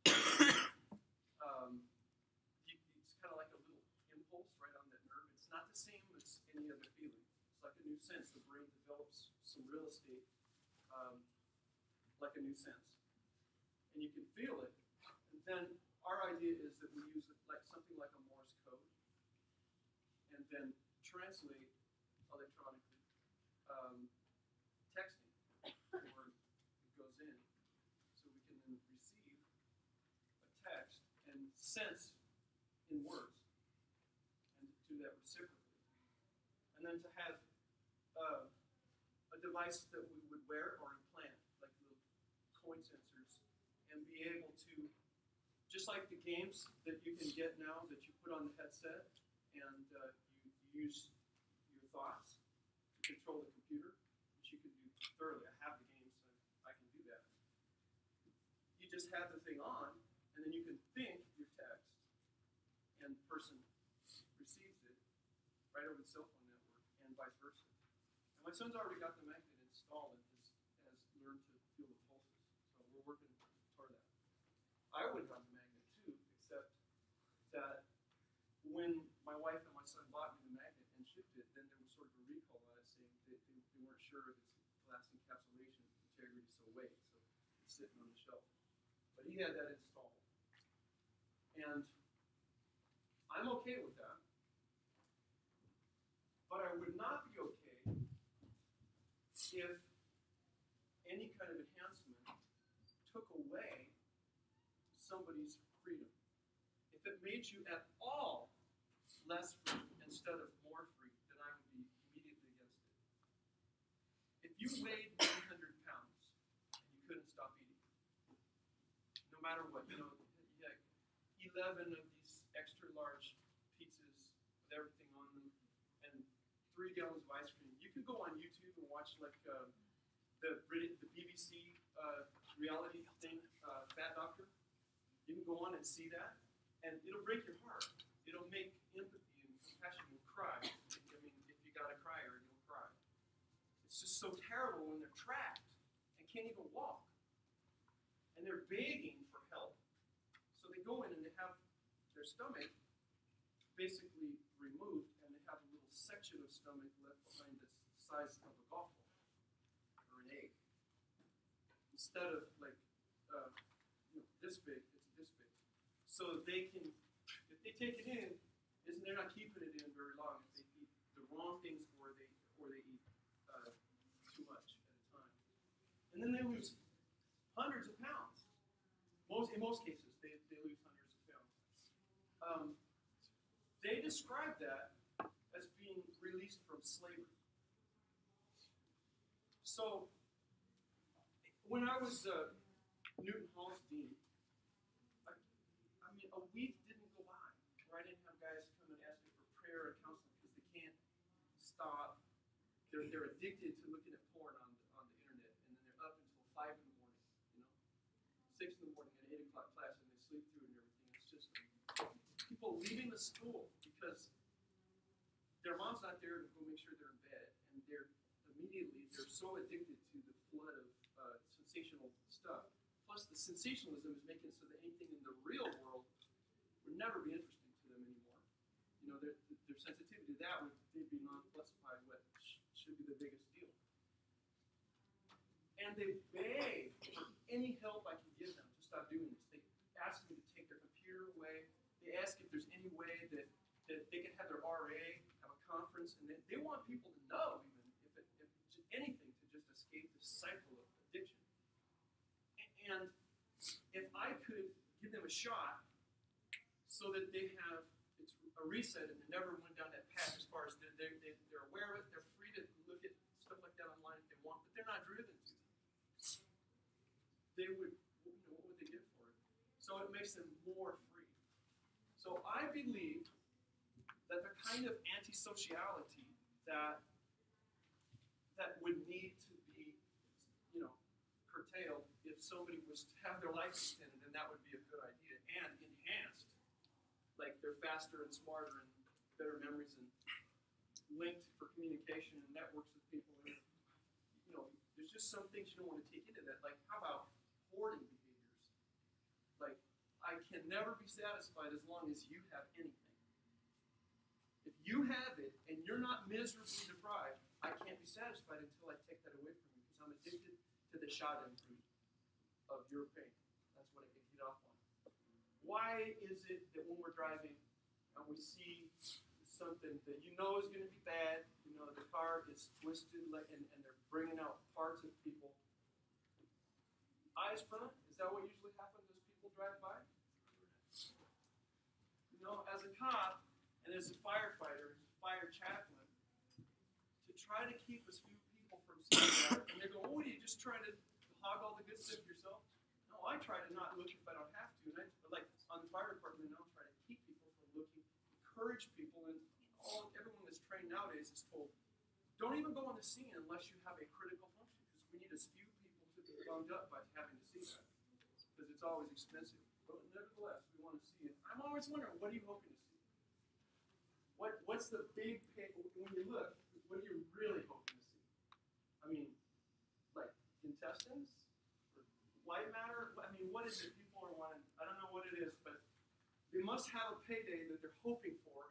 Speaker 1: it's kind of like a little impulse right on that nerve. It's not the same as any other feeling. It's like a new sense. The brain develops some real estate like a new sense. And you can feel it. And then our idea is that we use it like something like a Morse code and then translate electronically texting where it goes in. So we can then receive a text and sense in words and to do that reciprocally. And then to have a device that we would wear or implant, like little coin sensors, and be able to, just like the games that you can get now that you put on the headset and you use your thoughts to control the computer, which you can do thoroughly. I have the game, so I can do that. You just have the thing on, and then you can think your text, and the person receives it right over the cell phone network, and vice versa. And my son's already got the magnet installed and has learned to feel the pulses. So we're working toward that. I would have the magnet too, except that when my wife and my son bought me the magnet and shipped it, then there was sort of a recall on it saying they weren't sure of its glass encapsulation integrity, so wait. So it's sitting on the shelf. But he had that installed. And I'm okay with that. But I would not be okay if any kind of enhancement took away somebody's freedom. If it made you at all less free instead of more free, then I would be immediately against it. If you weighed 100 pounds and you couldn't stop eating, no matter what, you had 11 of these extra large pizzas with everything on them and 3 gallons of ice cream, you could go on YouTube and watch like the BBC reality thing, Fat Doctor. You can go on and see that, and it'll break your heart. It'll make empathy and compassion. You'll cry. If you got a crier, you'll cry. It's just so terrible when they're trapped and can't even walk. And they're begging for help. So they go in and they have their stomach basically removed, and they have a little section of stomach left behind the size of a golf ball or an egg. Instead of like this big, it's this big. So they can, if they take it in, they're not keeping it in very long if they eat the wrong things or they eat too much at a time. And then they lose hundreds of pounds. In most cases, they lose hundreds of pounds. They describe that as being released from slavery. So when I was Newton Hall's dean, a week didn't go by where I didn't have guys come and ask me for prayer and counseling because they can't stop. They're addicted to looking at porn on the internet, and then they're up until 5 in the morning, 6 in the morning at 8 o'clock class, and they sleep through it and everything. It's just people leaving the school because their mom's not there to go make sure they're in bed, and they're so addicted to the flood of sensational stuff. Plus, the sensationalism is making it so that anything in the real world would never be interesting to them anymore. Their sensitivity to that would be nonplussed by what should be the biggest deal. And they beg for any help I can give them to stop doing this. They ask me to take their computer away. They ask if there's any way that they can have their RA, have a conference, and they want people to know even if anything to just escape this cycle of addiction. And if I could give them a shot so that it's a reset and they never went down that path as far as they're aware of it, they're free to look at stuff like that online if they want, but they're not driven to. They would, what would they get for it? So it makes them more free. So I believe that the kind of antisociality that would need to be, curtailed if somebody was to have their life extended, then that would be a good idea and enhanced. Like they're faster and smarter and better memories and linked for communication and networks with people. And, there's just some things you don't want to take into that. Like, how about hoarding behaviors? Like, I can never be satisfied as long as you have anything. If you have it and you're not miserably deprived, I can't be satisfied until I take that away from you because I'm addicted to the shot fruit of your pain. That's what I can get off on. Why is it that when we're driving and we see something that is going to be bad, the car is twisted and they're bringing out parts of people, eyes front? Is that what usually happens as people drive by? As a cop and as a firefighter, as a fire chaplain, to try to keep as few people from seeing that, and they go, "Oh, are you just trying to hog all the good stuff yourself?" No, I try to not look if I don't have to. And like on the fire department now, try to keep people from looking, encourage people, and everyone that's trained nowadays is told, don't even go on the scene unless you have a critical function, because we need as few people to be bummed up by having to see that, because it's always expensive. But nevertheless, we want to see it. I'm always wondering, what are you hoping to see? What's the big pay? When you look, what are you really hoping to see? I mean, like intestines? Or white matter? I mean, what is it people are wanting? I don't know what it is, but they must have a payday that they're hoping for.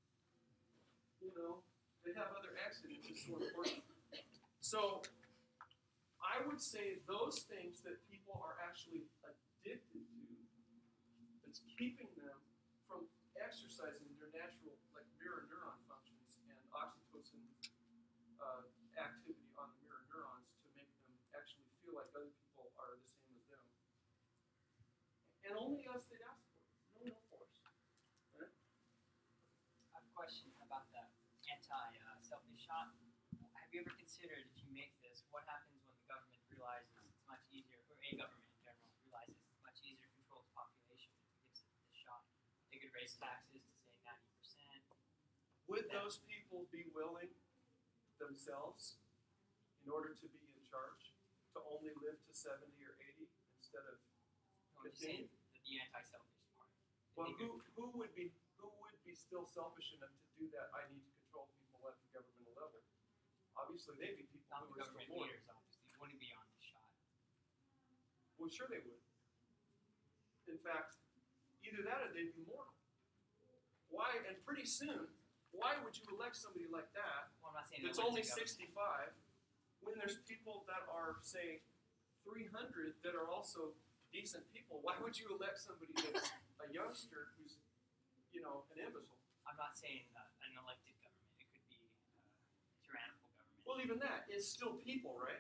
Speaker 1: They have other accidents. It's so important. So, I would say those things that people are actually addicted to, that's keeping them from exercising their natural, like mirror neuron functions and oxytocin activity on the mirror neurons to make them actually feel like other people are the same as them. And only us they'd ask for. No force. Right?
Speaker 9: I have a question about the anti-selfish shot. Have you ever considered, if you make this, what happens when the government realizes it's much easier, or a government in general realizes it's much easier to control its population if it gives it this shot? They could raise taxes to say 90%.
Speaker 1: Would those people be willing themselves, in order to be in charge, to only live to 70 or 80 instead of
Speaker 9: I'm just saying the anti-selfish part.
Speaker 1: Well, who would be still selfish enough to do that? I need to control people at the governmental level. Obviously, they'd be people
Speaker 9: Not
Speaker 1: who
Speaker 9: the
Speaker 1: are
Speaker 9: government
Speaker 1: still loyal.
Speaker 9: leaders, obviously, wouldn't be on the shot.
Speaker 1: Well, sure they would. In fact, either that or they'd be mortal. Why? And pretty soon, why would you elect somebody like that
Speaker 9: Well, I'm not saying
Speaker 1: that's
Speaker 9: that
Speaker 1: only
Speaker 9: wouldn't
Speaker 1: 65 when there's people that are, say, 300 that are also decent people? Why would you elect somebody that's a youngster who's, an imbecile?
Speaker 9: I'm not saying an elected government. It could be a tyrannical government.
Speaker 1: Well, even that, it's still people, right?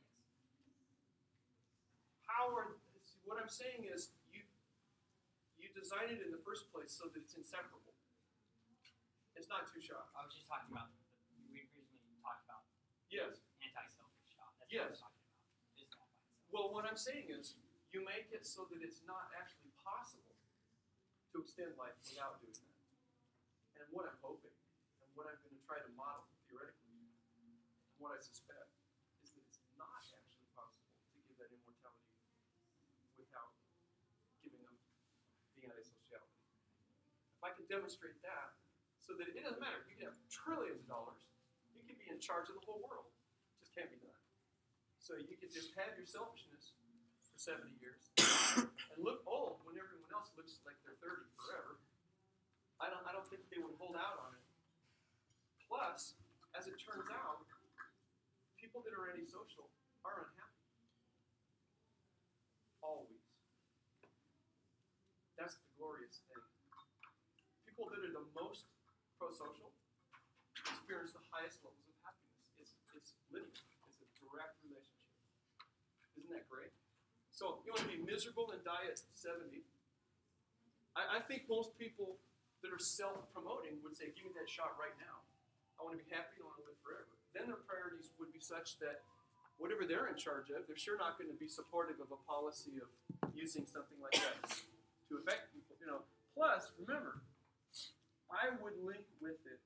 Speaker 9: Yes.
Speaker 1: What I'm saying is, you design it in the first place so that it's inseparable. It's not two shots.
Speaker 9: I was just talking about, we originally talked about
Speaker 1: Yes.
Speaker 9: anti-selfish shot. That's
Speaker 1: Yes.
Speaker 9: what I was talking about. Is that by itself.
Speaker 1: Well, what I'm saying is, you make it so that it's not actually possible to extend life without doing that. And what I'm hoping, and what I'm going to try to model theoretically, I suspect, is that it's not actually possible to give that immortality without giving up the antisociality. If I can demonstrate that, so that it doesn't matter, you can have trillions of dollars, you can be in charge of the whole world. It just can't be done. So you can just have your selfishness for 70 years and look old when everyone else looks like they're 30 forever. I don't think they would hold out on it. Plus, as it turns out, people that are antisocial are unhappy. Always. That's the glorious thing. People that are the most pro-social experience the highest levels of happiness. It's linear. It's a direct relationship. Isn't that great? So you want to be miserable and die at 70. I think most people that are self-promoting would say, give me that shot right now. I want to be happy, I want to live forever. Then their priorities would be such that whatever they're in charge of, they're sure not going to be supportive of a policy of using something like that to affect people. Plus, remember, I would link with it,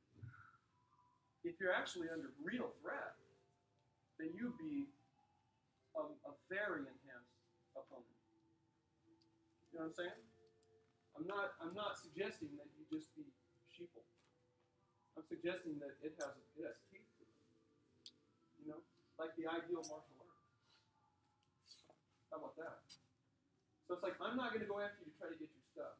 Speaker 1: if you're actually under real threat, then you'd be a very enhanced opponent. You know what I'm saying? I'm not suggesting that you just be sheeple. I'm suggesting that it has teeth to it. Like the ideal martial art. How about that? So it's like, I'm not going to go after you to try to get your stuff.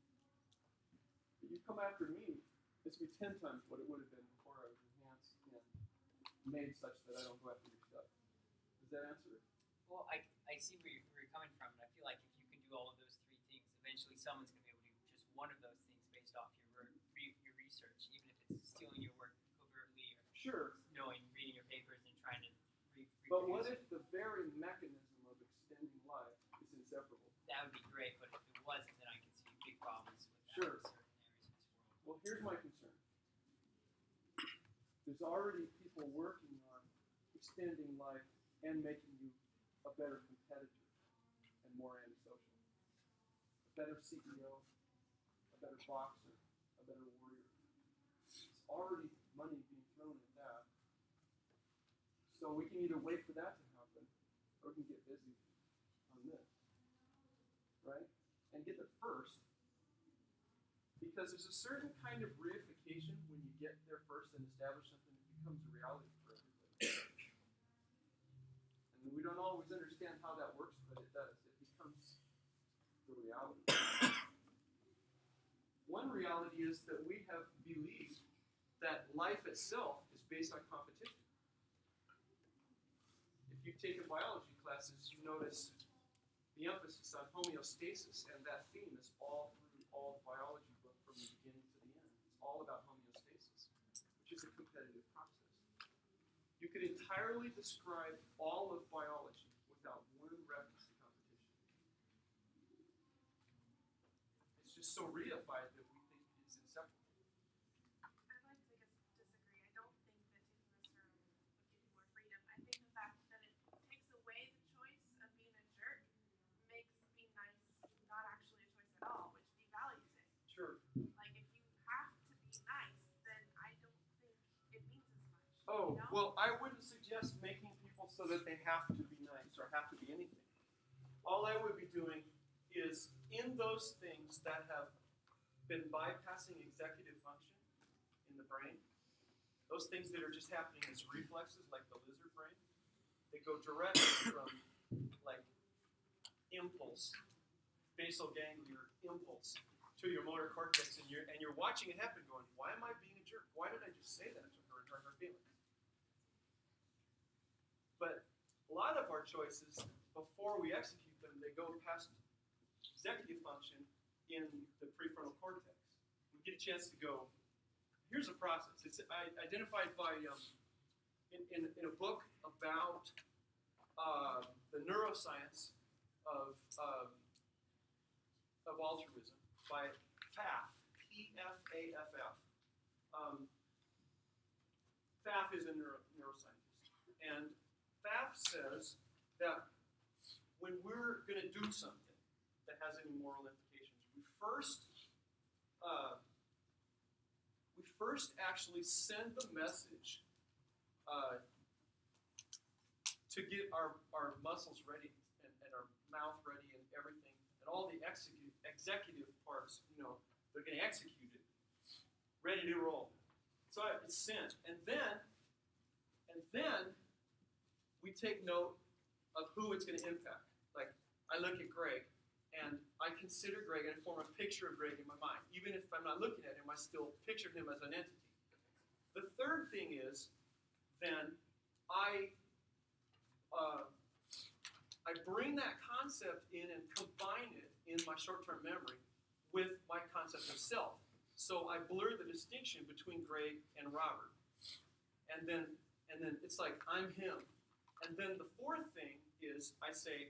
Speaker 1: But you come after me, it's going to be 10 times what it would have been before I was enhanced and made such that I don't go after your stuff. Does that answer it?
Speaker 9: Well, I see where you're coming from, and I feel like if you can do all of those three things, eventually someone's going to be able to do just one of those things based off your research, even if it's stealing your work covertly or
Speaker 1: Sure.
Speaker 9: reading your papers and trying to reproduce.
Speaker 1: But what if the very mechanism of extending life is inseparable?
Speaker 9: That would be great, but if it wasn't, then I could see big problems with that
Speaker 1: Sure.
Speaker 9: in certain areas of this world.
Speaker 1: Well, here's my concern. There's already people working on extending life and making you a better competitor and more antisocial. A better CEO, a better boxer, a better warrior. There's already money being thrown at that. So we can either wait for that to happen, or we can get busy on this. Right? And get there first. Because there's a certain kind of reification when you get there first and establish something that becomes a reality for everybody. And we don't always understand how that works, but it does. It becomes the reality. One reality is that we have believed that life itself is based on competition. If you've taken biology classes, you notice the emphasis on homeostasis, and that theme is all through all biology book from the beginning to the end. It's all about homeostasis, which is a competitive process. You could entirely describe all of biology without one reference to competition. It's just so reified that we think it's inseparable.
Speaker 4: I'd like to disagree. I don't think that taking this room would give you more freedom. I think the fact that it takes away the choice of being a jerk makes being nice not actually a choice at all, which devalues it.
Speaker 1: Sure.
Speaker 4: Like, if you have to be nice, then I don't think it means as much.
Speaker 1: Oh,
Speaker 4: you know?
Speaker 1: well, I wouldn't suggest making people so that they have to be nice or have to be anything. All I would be doing is, in those things that have been bypassing executive function in the brain, those things that are just happening as reflexes, like the lizard brain, they go directly from, like, impulse, basal ganglia impulse, to your motor cortex, and you're watching it happen going, why am I being a jerk? Why did I just say that to her and hurt her feelings? But a lot of our choices, before we execute them, they go past executive function in the prefrontal cortex. We get a chance to go, here's a process. It's identified by, in a book about the neuroscience of altruism by Pfaff, P-F-A-F-F. Pfaff is a neuroscientist. And Pfaff says that when we're going to do something that has any moral implications, we first actually send the message to get our muscles ready and our mouth ready and everything, and all the executive parts, they're getting executed, ready to roll. So it's sin. And then we take note of who it's going to impact. Like, I look at Greg, and I consider Greg and I form a picture of Greg in my mind. Even if I'm not looking at him, I still picture him as an entity. The third thing is, then I bring that concept in and combine it in my short-term memory with my concept of self. So I blur the distinction between Greg and Robert. And then it's like, I'm him. And then the fourth thing is I say,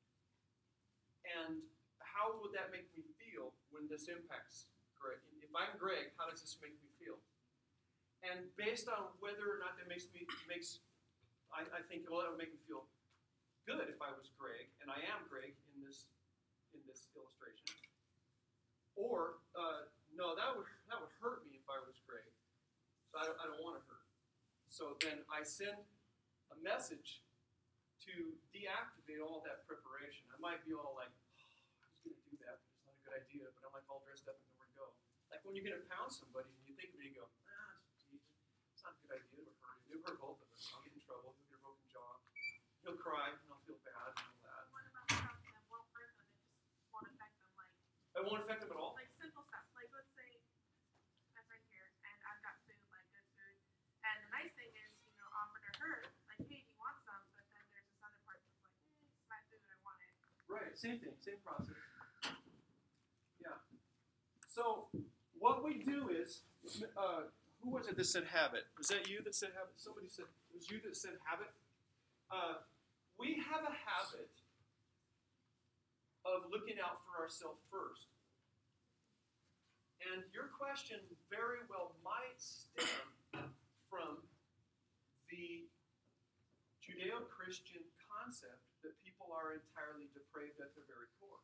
Speaker 1: and how would that make me feel when this impacts Greg? If I'm Greg, how does this make me feel? And based on whether or not that I think, well, that would make me feel good if I was Greg, and I am Greg in this illustration. Or no, that would hurt me if I was Greg. So I don't want to hurt. So then I send a message to deactivate all that preparation. I might be all like, I was going to do that, but it's not a good idea. But I'm like all dressed up and nowhere to go. Like when you're going to pound somebody and you think of it and you go, it's not a good idea. It'll hurt him. It'll hurt both of us. I'll get in trouble. He'll get a broken jaw. He'll cry and I'll feel bad and all that.
Speaker 4: What about stuff that won't hurt them and just won't affect them? Like,
Speaker 1: It won't affect them at all?
Speaker 4: like simple stuff. Like, let's say I'm right here and I've got food, like good food. And the nice thing is, offer to her, like, hey, do you want some? But then there's this other part that's like, it's my food, I want it.
Speaker 1: Right, same thing, same process. Yeah. So what we do is, who was it that said habit? Was that you that said habit? Somebody said, it was you that said habit? We have a habit of looking out for ourselves first. And your question very well might stem from the Judeo-Christian concept that people are entirely depraved at their very core.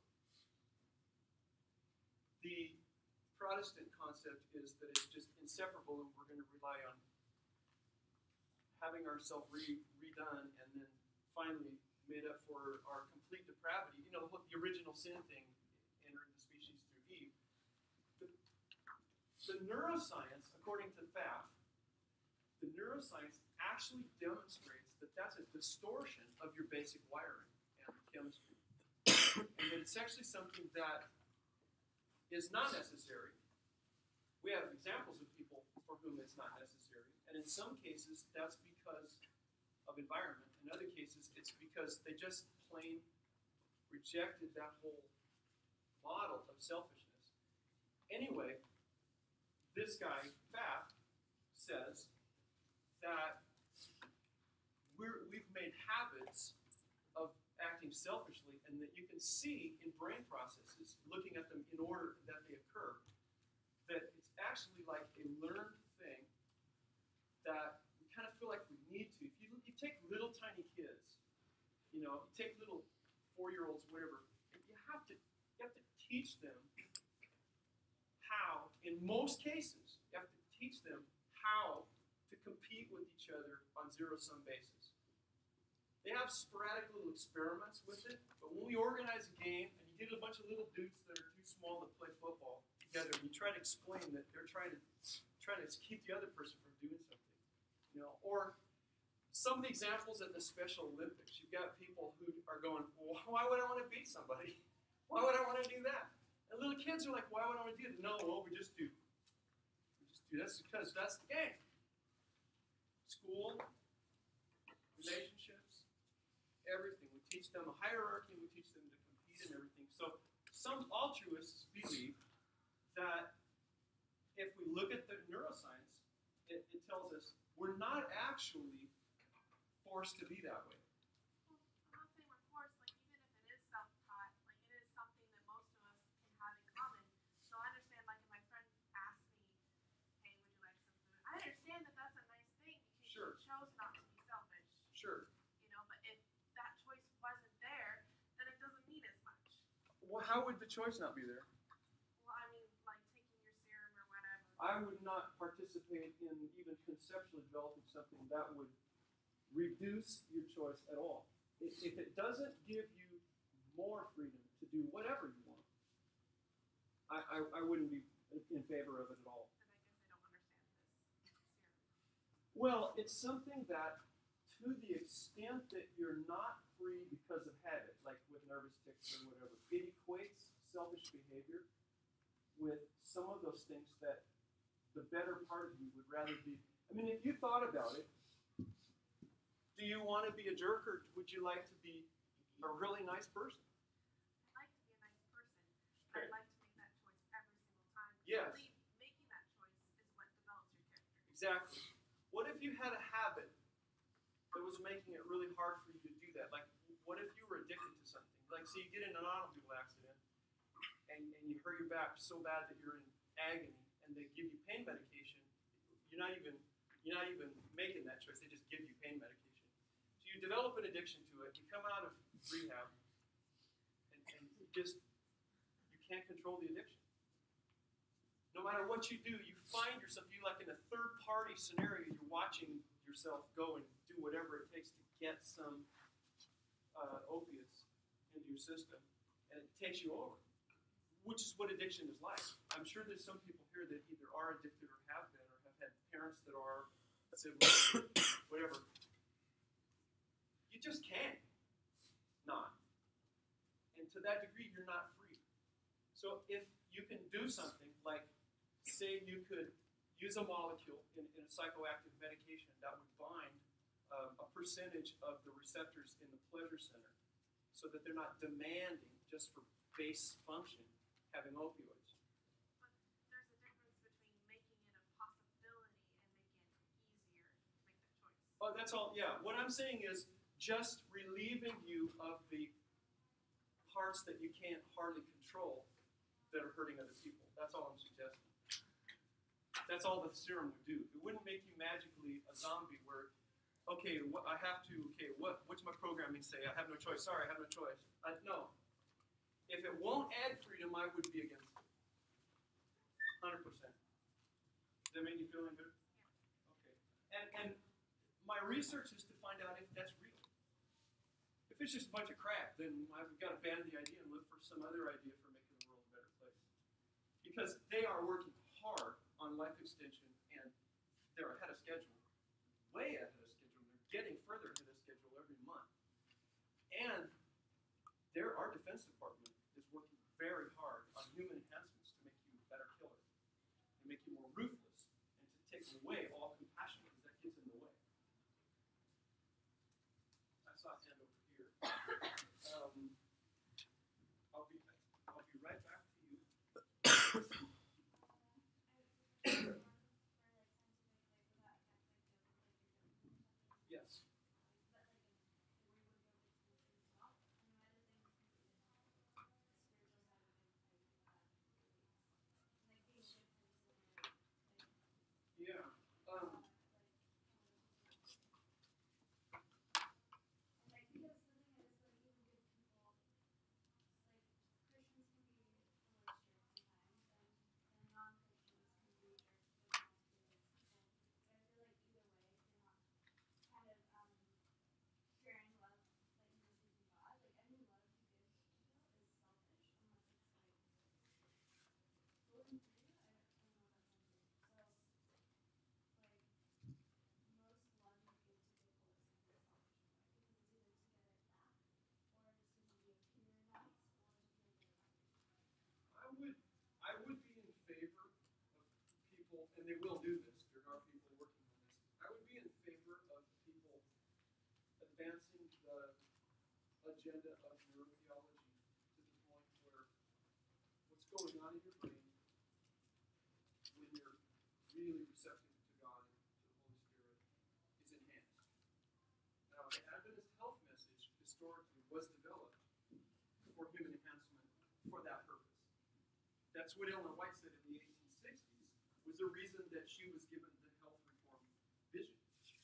Speaker 1: The Protestant concept is that it's just inseparable and we're going to rely on having ourselves redone and then finally made up for our complete depravity. The original sin thing entered the species through Eve. The neuroscience, according to FAF, the neuroscience actually demonstrates that that's a distortion of your basic wiring and chemistry. And that it's actually something that is not necessary. We have examples of people for whom it's not necessary. And in some cases, that's because of environment. In other cases, it's because they just plain rejected that whole model of selfishness. Anyway, this guy, Pfaff, says that we've made habits of acting selfishly, and that you can see in brain processes, looking at them in order that they occur, that it's actually like a learned thing that we kind of feel like we need to. If you take little tiny kids, you take little 4-year-olds, whatever, you have to teach them how, in most cases, you have to teach them how to compete with each other on zero-sum basis. They have sporadic little experiments with it, but when we organize a game and you get a bunch of little dudes that are too small to play football together, and you try to explain that they're trying to keep the other person from doing something, or some of the examples at the Special Olympics, you've got people who are going, well, why would I want to beat somebody? Why would I want to do that? And little kids are like, why would I want to do that? No, well, we just do. That's because that's the game. School, relationships, everything. We teach them a hierarchy, we teach them to compete and everything. So some altruists believe that if we look at the neuroscience, it tells us we're not actually forced to be that way.
Speaker 4: Well, I'm not saying we're forced, like, even if it is self-taught, like, it is something that most of us can have in common. So I understand, like, if my friend asked me, hey, would you like some food? I understand that that's a nice thing because
Speaker 1: Sure.
Speaker 4: you chose not to be selfish.
Speaker 1: Sure.
Speaker 4: But if that choice wasn't there, then it doesn't mean as much.
Speaker 1: Well, how would the choice not be there?
Speaker 4: Well, I mean, like, taking your serum or whatever.
Speaker 1: I would not participate in even conceptually developing something that would reduce your choice at all. If it doesn't give you more freedom to do whatever you want, I wouldn't be in favor of it at all.
Speaker 4: And I guess I don't understand this serum.
Speaker 1: Well, it's something that, to the extent that you're not free because of habit, like with nervous tics or whatever, it equates selfish behavior with some of those things that the better part of you would rather be. I mean, if you thought about it, do you want to be a jerk or would you like to be a really nice person?
Speaker 4: I'd like to be a nice person.
Speaker 1: Okay.
Speaker 4: I'd like to make that choice every single time.
Speaker 1: Yes.
Speaker 4: I believe making that choice is what develops your character.
Speaker 1: Exactly. What if you had a habit that was making it really hard for you to do that? Like, what if you were addicted to something? Like, so you get in an automobile accident and you hurt your back so bad that you're in agony and they give you pain medication. You're not even making that choice. They just give you pain medication. So you develop an addiction to it. You come out of rehab and you can't control the addiction. No matter what you do, you find yourself, like in a third-party scenario, you're watching yourself go and do whatever it takes to get some opiates into your system, and it takes you over, which is what addiction is like. I'm sure there's some people here that either are addicted or have been, or have had parents that are, siblings, whatever. You just can't not. And to that degree, you're not free. So if you can do something like, say you could use a molecule in a psychoactive medication that would bind a percentage of the receptors in the pleasure center so that they're not demanding just for base function having opioids.
Speaker 4: But there's a difference between making it a possibility and making it easier to make that choice.
Speaker 1: Oh, that's all. Yeah. What I'm saying is just relieving you of the parts that you can't hardly control that are hurting other people. That's all I'm suggesting. That's all the serum would do. It wouldn't make you magically a zombie where, okay, what's my programming say? I have no choice. Sorry, I have no choice. No. If it won't add freedom, I would be against it. 100%. Does that make you feel any better? Okay. And my research is to find out if that's real. If it's just a bunch of crap, then we've got to abandon the idea and look for some other idea for making the world a better place. Because they are working hard on life extension, and they're ahead of schedule, way ahead of schedule. They're getting further ahead of schedule every month. And our Defense Department is working very hard on human enhancements to make you a better killer, and make you more ruthless, and to take away all compassion, because that gets in the way. I saw a hand over here. I'll be right back to you. Yes. Yeah. I would be in favor of people, and they will do this. There are people working on this. I would be in favor of people advancing the agenda of neurotheology to the point where what's going on in your brain when you're really receptive to God and to the Holy Spirit is enhanced. Now, the Adventist health message historically was developed for human enhancement for that purpose. That's what Ellen White said in the 1860s, was the reason that she was given the health reform vision,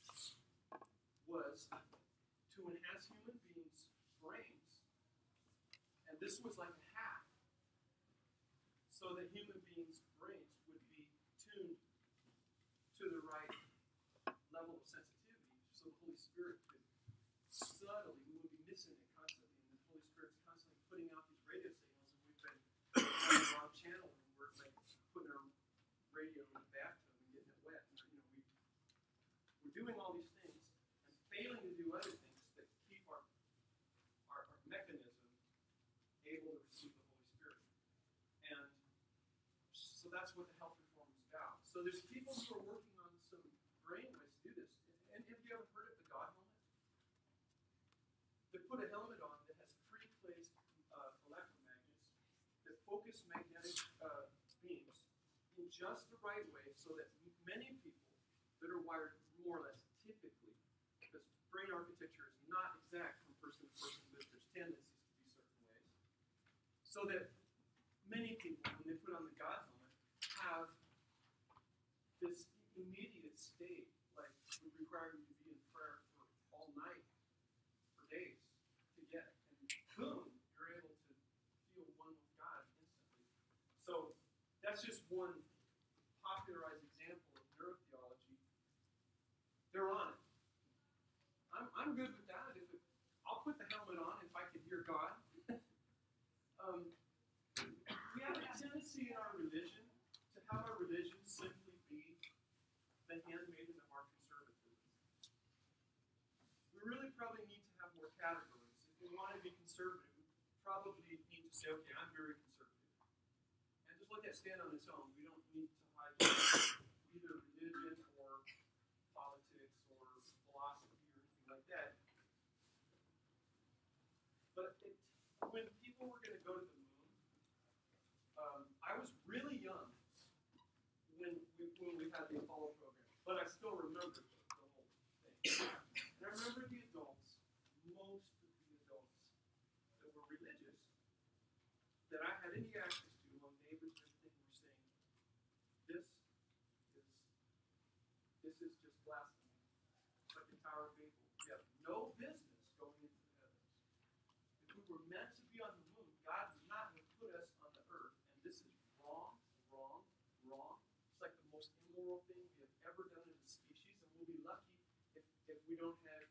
Speaker 1: was to enhance human beings' brains. And this was like a hack, so that human beings' brains would be tuned to the right level of sensitivity, so the Holy Spirit could subtly, we'll be missing it constantly, and the Holy Spirit's constantly putting out these radio signals, and we've been on the wrong channel, and we're like putting our radio in the bathtub and getting it wet. And, we're doing all these things and failing to do other things that keep our mechanism able to receive the Holy Spirit. And so that's what the health reform is about. So there's people who are working on some brain ways to do this. And have you ever heard of the God helmet? They put a helmet on that has pre-placed electromagnets that focus magnetic beams in just the right way so that many people that are wired more or less typically, because brain architecture is not exact from person to person, but there's tendencies to be certain ways, so that many people, when they put on the God helmet, have this immediate state, like would require you to be in prayer for all night, for days, to get, and boom, you're able to feel one with God instantly. So that's just one popularized example of neurotheology. They're on it. I'm good with that. I'll put the helmet on if I can hear God. We have a tendency in our religion to have our religion simply be the handmaiden of our conservatism. We really probably need to have more categories. If we want to be conservative, we probably need to say, okay, I'm very conservative. And just let that stand on its own. We don't need to hijack either religion or politics or philosophy or anything like that. But when people were going to go to the moon, I was really young when we had the Apollo program, but I still remember the whole thing. And I remember the adults, most of the adults that were religious, that I had any access to, among neighbors and everything, were saying, this is just blasphemy. It's like the Tower of Babel. We have no business going into the heavens. If we were meant to be on the moon, God would not have put us on the earth. And this is wrong, wrong, wrong. It's like the most immoral thing we have ever done as a species, and we'll be lucky if we don't have,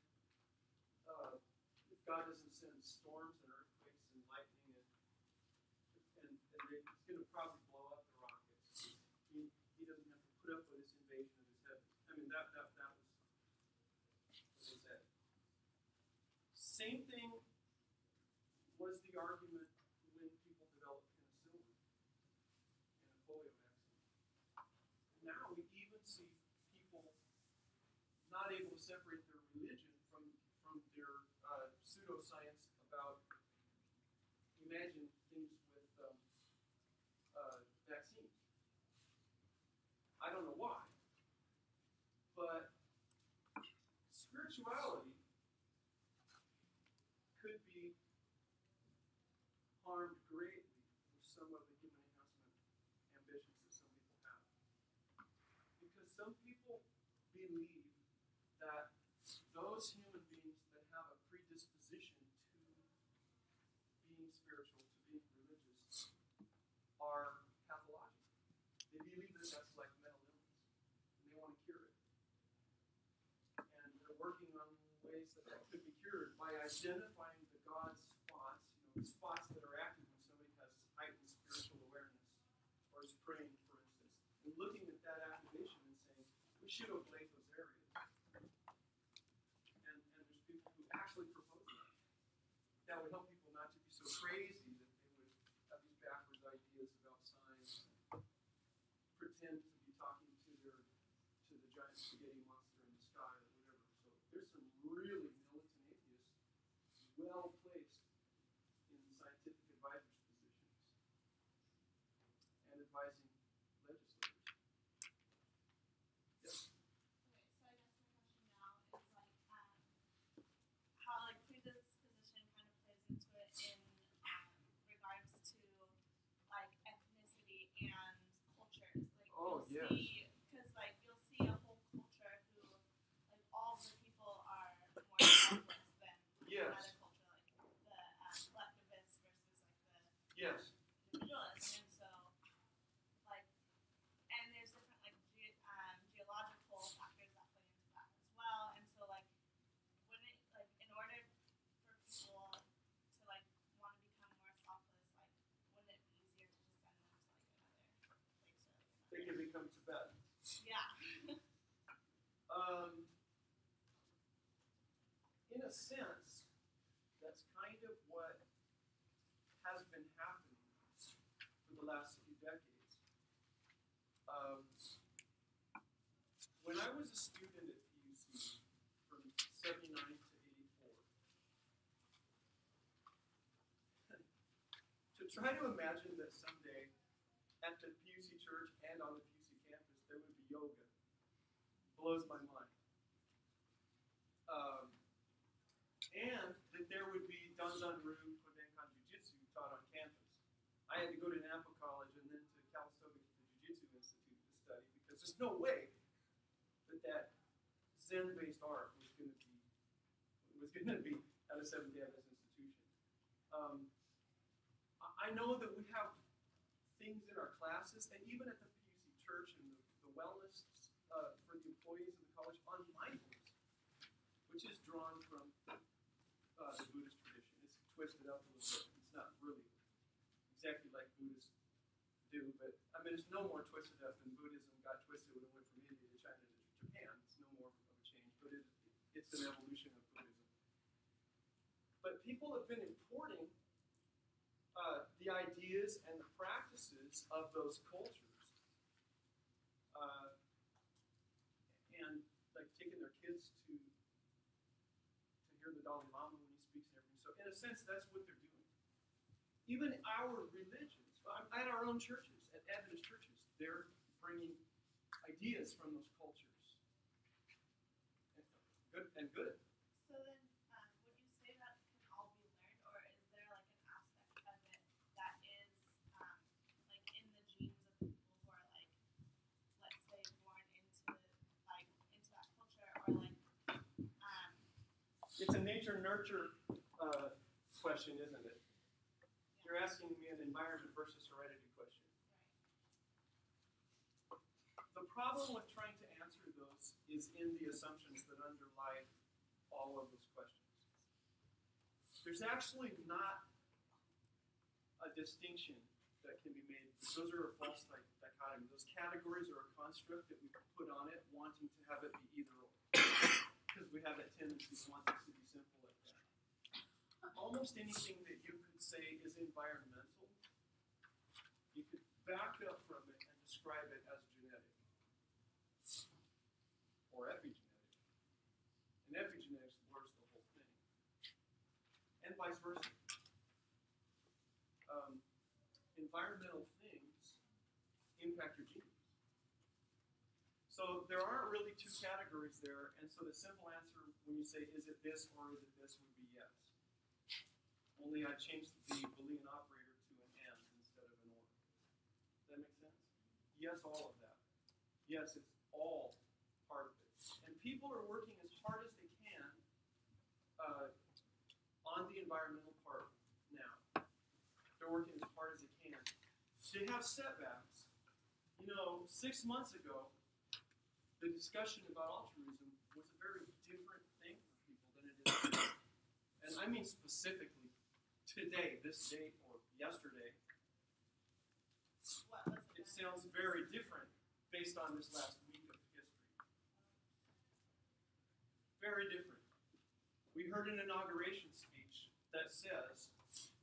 Speaker 1: if God doesn't send storms and earthquakes and lightning, and it's going to probably blow up the rockets. He doesn't have to put up with this invasion of his heavens. I mean, that was what they said. Same thing was the argument when people developed penicillin and a polio vaccine. Now we even see people not able to separate their religion from their pseudoscience about imagined things with vaccines. I don't know why, but spirituality could be harmed greatly with some of the human enhancement ambitions that some people have. Because some people believe that those human beings that have a predisposition to being spiritual, to being religious, are pathological. They believe that that's like mental illness, and they want to cure it. And they're working on ways that could be cured by identifying the God spots, the spots that are active when somebody has heightened spiritual awareness or is praying, for instance, and looking at that activation and saying, we should ablate those areas. And there's people who actually propose that. That would help people not to be so crazy that they would have these backwards ideas about science, pretend to be talking to the giant spaghetti monster in the sky or whatever. So there's some really militant atheists well placed in scientific advisors' positions and advising legislators. Yes?
Speaker 4: Okay, so I guess my question now is like how like predisposition kind of plays into it in regards to like ethnicity and cultures. Like
Speaker 1: Oh,
Speaker 4: you'll
Speaker 1: yes.
Speaker 4: see, because like you'll see a whole culture who like all of the people are more selfless than
Speaker 1: Yes.
Speaker 4: another culture, like the collectivists versus like the
Speaker 1: Yes.
Speaker 4: individualists, and so
Speaker 1: to become Tibetan.
Speaker 4: Yeah.
Speaker 1: In a sense, that's kind of what has been happening for the last few decades. When I was a student at PUC from 79 to 84, to try to imagine that someday at the PUC church and on the PUC campus there would be yoga blows my mind. And that there would be Danzan Ryu Kodenkan Jiu-Jitsu taught on campus. I had to go to Napa College and then to Calistoga to the Jiu-Jitsu Institute to study because there's no way that Zen-based art was going to be at a Seventh-day Adventist institution. I know that we have things in our classes, and even at the PUC church and the wellness for the employees of the college on mindfulness, which is drawn from the Buddhist tradition. It's twisted up a little bit. It's not really exactly like Buddhists do, but I mean, it's no more twisted up than Buddhism got twisted when it went from India to China to Japan. It's no more of a change, but it's an evolution of Buddhism. But people have been importing the ideas and the practices of those cultures, and like taking their kids to hear the Dalai Lama when he speaks and everything. So in a sense, that's what they're doing. Even our religions, at our own churches, at Adventist churches, they're bringing ideas from those cultures. And good.
Speaker 4: So then, would you say that can all be learned, or is there like an aspect of it that is like in the genes of the people who are like, let's say, born into that culture, or like
Speaker 1: It's a nature-nurture question, isn't it? You're asking me an environment versus heredity question. The problem with trying to answer those is in the assumptions that underlie all of those questions. There's actually not a distinction that can be made. Those are a false dichotomy. Those categories are a construct that we put on it, wanting to have it be either or. Because we have that tendency to want this to be simple like that. Almost anything that you could say is environmental, you could back up from it and describe it as genetic. Or epigenetic. And epigenetics blurs the whole thing. And vice versa. Environmental things impact your genes. So there aren't really two categories there, and so the simple answer when you say, is it this or is it this, would be yes. Only I changed the Boolean operator to an and instead of an or. Does that make sense? Yes, all of that. Yes, it's all part of it. And people are working as hard as they can on the environmental part now. They're working as hard as they can. They have setbacks. 6 months ago, the discussion about altruism was a very different thing for people than it is today. And I mean specifically today, this date, or yesterday.
Speaker 4: what was
Speaker 1: It sounds very different based on this last week of history. Very different. We heard an inauguration speech that says,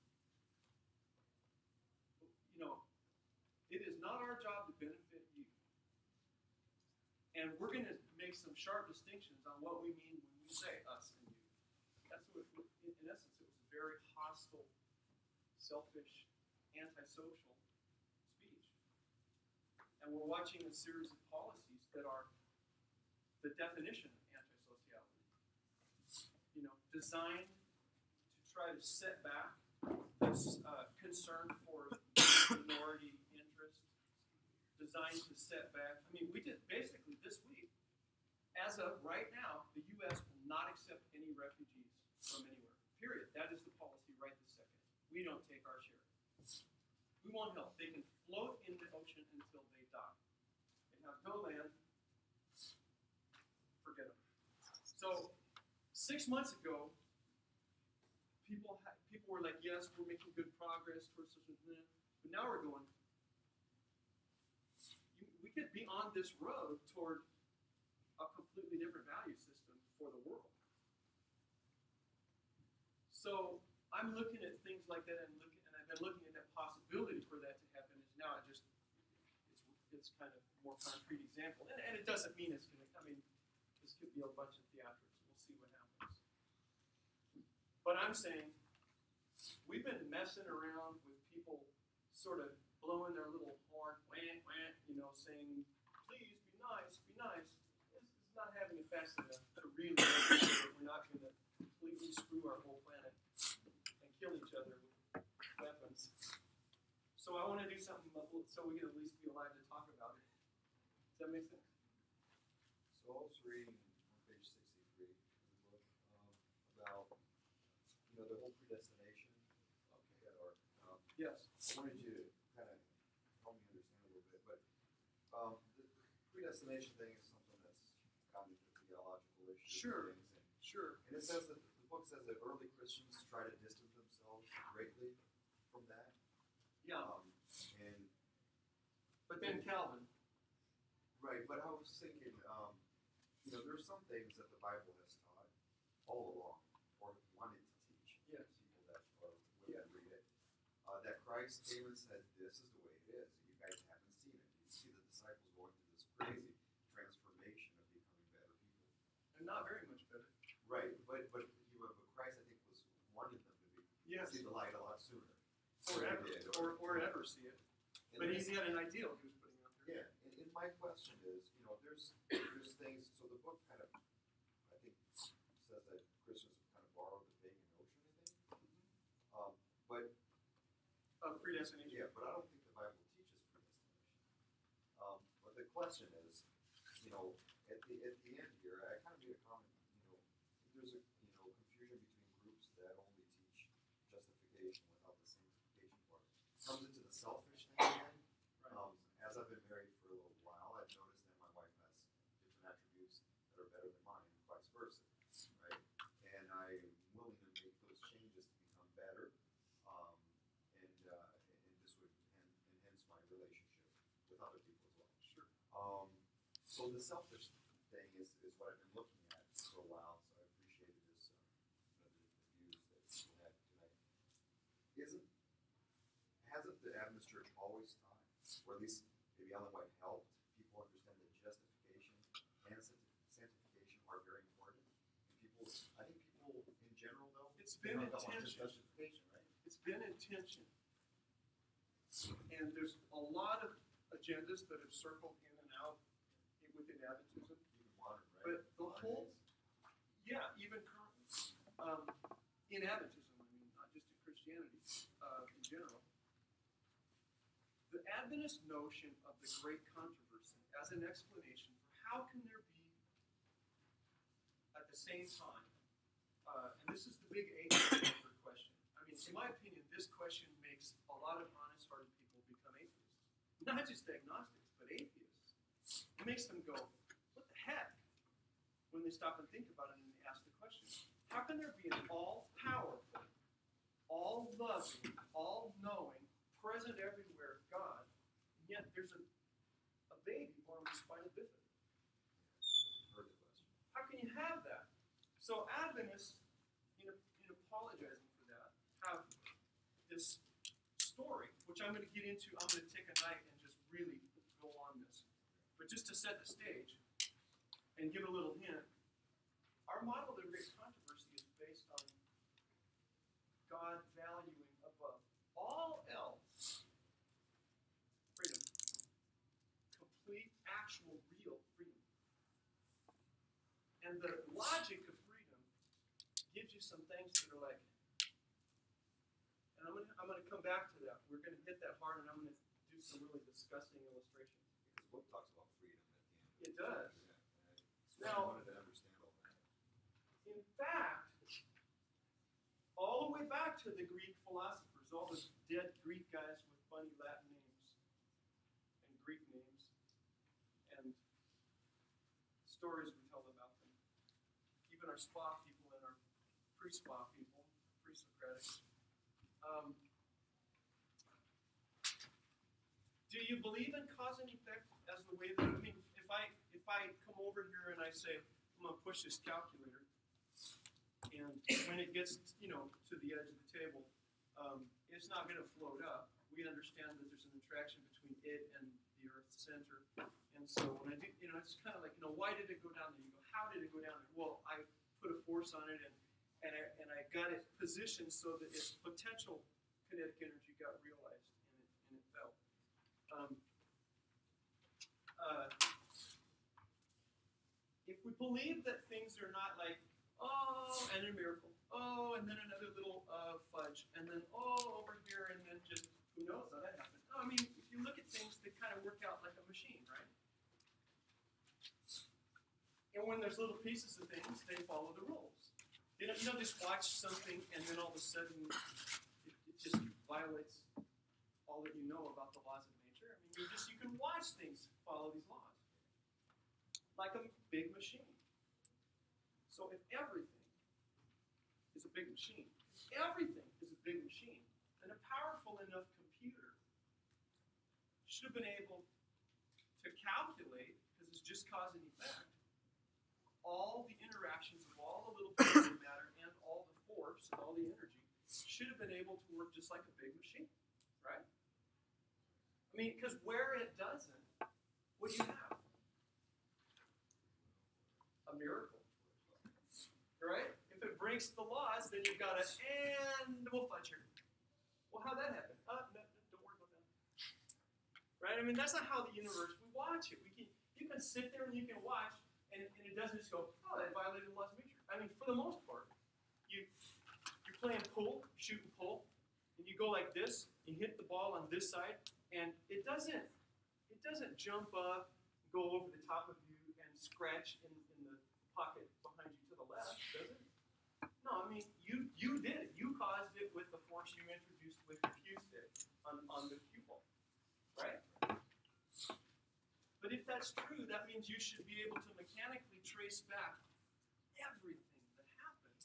Speaker 1: it is not our job to benefit you. And we're going to make some sharp distinctions on what we mean when we say us and you. That's what, in essence, it was a very hostile, selfish, antisocial speech. And we're watching a series of policies that are the definition of antisociality. Designed to try to set back this concern for minority interest, designed to set back. We did basically this week, as of right now, the U.S. will not accept any refugees from anywhere. Period. That is the policy right this second. We don't take our share. We won't help. They can float in the ocean until they die. They have no land. Forget them. So 6 months ago, people were like, yes, we're making good progress towards such and that. But now we're going, we we could be on this road toward a completely different value system for the world. So I'm looking at things like that, and I've been looking at that possibility for that to happen. Is now it's kind of more concrete example, and it doesn't mean it's going to. I mean, this could be a bunch of theatrics. We'll see what happens. But I'm saying we've been messing around with people sort of blowing their little horn, wah, wah, saying, please be nice, be nice. This is not having it fast enough to really make sure that we're not going to completely screw our whole planet and kill each other with weapons. So I want to do something so we can at least be alive to talk about it. Does that make sense?
Speaker 10: So I was reading on page 63 of the book about the whole predestination. Okay, or
Speaker 1: Yes.
Speaker 10: I wanted you to kind of help me understand a little bit, but the predestination thing is something that's gotten into theological issues.
Speaker 1: Sure.
Speaker 10: And things,
Speaker 1: Sure.
Speaker 10: and it says that the book says that early Christians try to distance themselves greatly from that.
Speaker 1: Yeah.
Speaker 10: And
Speaker 1: But then Calvin.
Speaker 10: right, but I was thinking, there's some things that the Bible has taught all along, or wanted to teach
Speaker 1: Yes.
Speaker 10: people that are willing to read it. That Christ came and said, "This is the way it is." You guys haven't seen it. You see the disciples going through this crazy transformation of becoming better people.
Speaker 1: And not very much better.
Speaker 10: Right, but Christ, I think, was wanting them to
Speaker 1: Yes.
Speaker 10: see the light a lot sooner.
Speaker 1: Or
Speaker 10: than
Speaker 1: ever.
Speaker 10: they did,
Speaker 1: Or ever see it.
Speaker 10: and
Speaker 1: But
Speaker 10: then-
Speaker 1: he had an ideal he was putting out there.
Speaker 10: Yeah, and my question is, there's things. So the book kind of, I think, says that Christians have kind of borrowed the pagan notion, I think. But
Speaker 1: Of predestination.
Speaker 10: yeah, but I don't think the Bible teaches predestination. But the question is, at the end here, I kind of made a comment. There's a confusion between groups that only teach justification without the sanctification part. Comes into the selfish thing again. As I've been married for a little while, I've noticed that my wife has different attributes that are better than mine, and vice versa, right? And I'm willing to make those changes to become better, and this would enhance my relationship with other people as well.
Speaker 1: Sure.
Speaker 10: So the selfish thing is what I've been looking at for a while. So I appreciated this, the views that people had tonight. Hasn't the Adventist Church always taught, or at least maybe Ellen White helped people understand that justification and sanctification are very important? And I think people in general, though,
Speaker 1: It's been
Speaker 10: don't want just
Speaker 1: intention.
Speaker 10: justification, right?
Speaker 1: It's been intention. And there's a lot of agendas that have circled in and out within Adventism.
Speaker 10: Even modern, right?
Speaker 1: But the
Speaker 10: Modern
Speaker 1: whole,
Speaker 10: days.
Speaker 1: yeah, even currently, in Adventism, I mean, not just in Christianity, in general, the Adventist notion of the great controversy as an explanation for how can there be, at the same time, and this is the big atheist question. I mean, in my opinion, this question makes a lot of honest-hearted people become atheists. Not just agnostics, but atheists. It makes them go, what the heck? When they stop and think about it and they ask the question, how can there be an all-powerful, all-loving, all-knowing, present everywhere God, and yet there's a baby born with spina bifida?
Speaker 10: Heard the question.
Speaker 1: How can you have that? So Adventists, in apologizing for that, have this story, which I'm going to get into. I'm going to take a night and just really go on this. But just to set the stage and give a little hint, our model of the great controversy is based on God valuing above all else freedom. Complete, actual, real freedom. And the logic of freedom gives you some things that are like, and I'm gonna come back to that. We're gonna hit that hard, and I'm gonna do some really disgusting illustrations.
Speaker 10: Because the book talks about freedom at the end.
Speaker 1: It does.
Speaker 10: Yeah, I wanted to understand all that.
Speaker 1: In fact, all the way back to the Greek philosophers, all the dead Greek guys with funny Latin names and Greek names, and stories we tell about them. Even our spa people and our pre-spa people, pre-Socratics. Do you believe in cause and effect as the way that, I mean, if I come over here and I say, I'm gonna push this calculator, and when it gets, to the edge of the table, it's not gonna float up. We understand that there's an attraction between it and the Earth's center. And so when I do, it's kind of like, why did it go down there? You go, how did it go down there? Well, I put a force on it, and I got it positioned so that its potential kinetic energy got realized, and it fell. If we believe that things are not like, oh, and a miracle, oh, and then another little fudge, and then, oh, over here, and then just, who knows how that happened? No, I mean, if you look at things, they kind of work out like a machine, right? And when there's little pieces of things, they follow the rules. You don't just watch something, and then all of a sudden, it just violates all that you know about the laws of nature. I mean, you can watch things follow these laws. Like a big machine. So if everything is a big machine, then a powerful enough computer should have been able to calculate, because it's just cause and effect, all the interactions of all the little pieces of matter and all the force and all the energy should have been able to work just like a big machine, right? I mean, because where it doesn't, what do you have? A miracle, right? If it breaks the laws, then you've got to, and we'll fudge here. Well, how'd that happen? No, don't worry about that. Right? I mean, that's not how the universe, we watch it. You can sit there and you can watch, and it doesn't just go, oh, that violated the laws of nature. I mean, for the most part, you're playing pool, shooting pool, and you go like this, and hit the ball on this side, and it doesn't jump up, go over the top of you, and scratch in the pocket behind you to the left, does it? No, I mean, you did it. You caused it with the force you introduced with the cue stick on the cue ball, right? But if that's true, that means you should be able to mechanically trace back everything that happened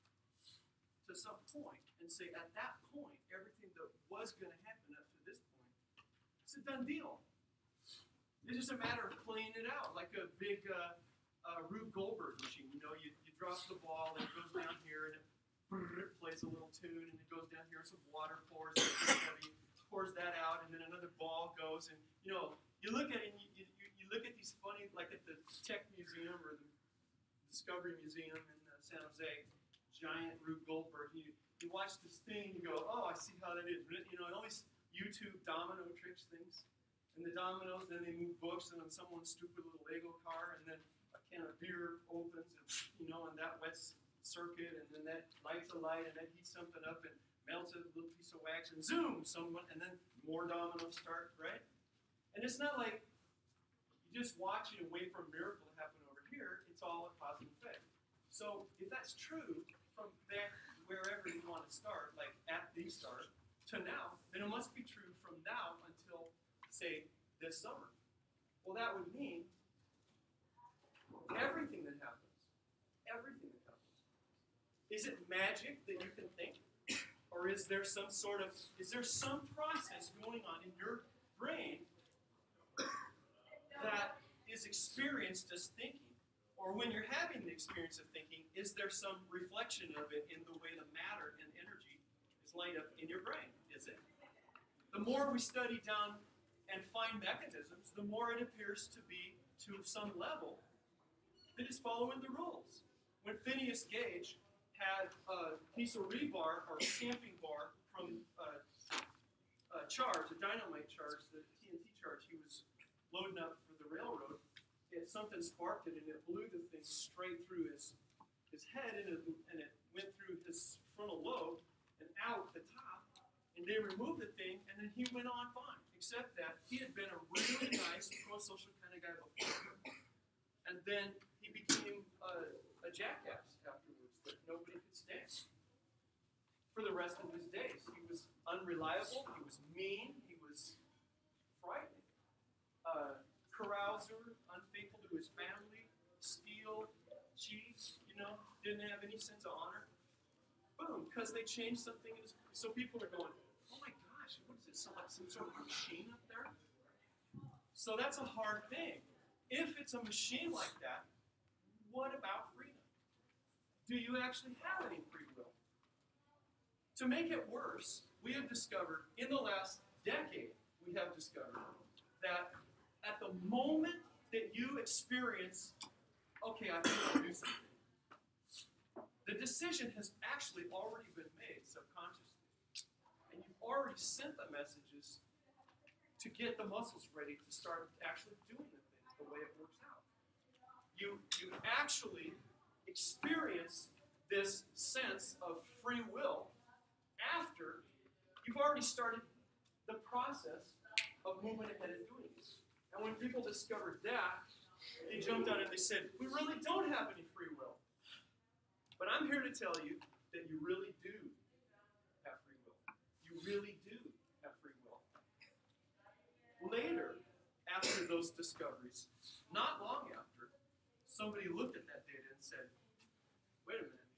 Speaker 1: to some point and say, at that point, everything that was going to happen up to this point, it's a done deal. It's just a matter of playing it out, like a big Rube Goldberg machine. You drop the ball, and it goes down here, and it plays a little tune, and it goes down here, and some water pours, pours that out, and then another ball goes, and you look at it, and you look at these funny, like at the Tech Museum or the Discovery Museum in San Jose, giant Rube Goldberg. You watch this thing, and you go, oh, I see how that is. All these YouTube domino tricks things. And the dominoes, then they move books, and then someone's stupid little Lego car, and then a can of beer opens, and and that wets circuit, and then that lights a light, and that heats something up, and melts a little piece of wax, and zoom, someone, and then more dominoes start, right? And it's not like you just watch it and wait for a miracle to happen over here. It's all a cause and effect. So if that's true from back wherever you want to start, like at the start, to now, then it must be true from now until, say, this summer. Well, that would mean everything that happens. Is it magic that you can think? Or is there some process going on in your brain that is experienced as thinking? Or when you're having the experience of thinking, is there some reflection of it in the way the matter and energy is lined up in your brain? Is it? The more we study down and find mechanisms, the more it appears to be, to some level, that it's following the rules. When Phineas Gage had a piece of rebar or stamping bar from a charge, a dynamite charge, the TNT charge he was loading up for the railroad, something sparked it, and it blew the thing straight through his head, and it went through his frontal lobe and out the top, and they removed the thing, and then he went on fine, except that he had been a really nice, pro-social kind of guy before, and then he became a jackass afterwards that nobody could stand for the rest of his days. He was unreliable, he was mean, he was frightening. Carouser, unfaithful to his family, steal, cheat, didn't have any sense of honor. Boom, because they changed something in his, so people are going, oh my gosh, what is it, some sort of machine up there? So that's a hard thing. If it's a machine like that, what about freedom? Do you actually have any free will? To make it worse, we have discovered, in the last decade, we have discovered that at the moment that you experience, okay, I think I'll do something, the decision has actually already been made subconsciously. And you've already sent the messages to get the muscles ready to start actually doing the things the way it works out. You actually experience this sense of free will after you've already started the process of moving ahead and doing it. And when people discovered that, they jumped out and they said, we really don't have any free will. But I'm here to tell you that you really do have free will. You really do have free will. Later, after those discoveries, not long after, somebody looked at that data and said, wait a minute.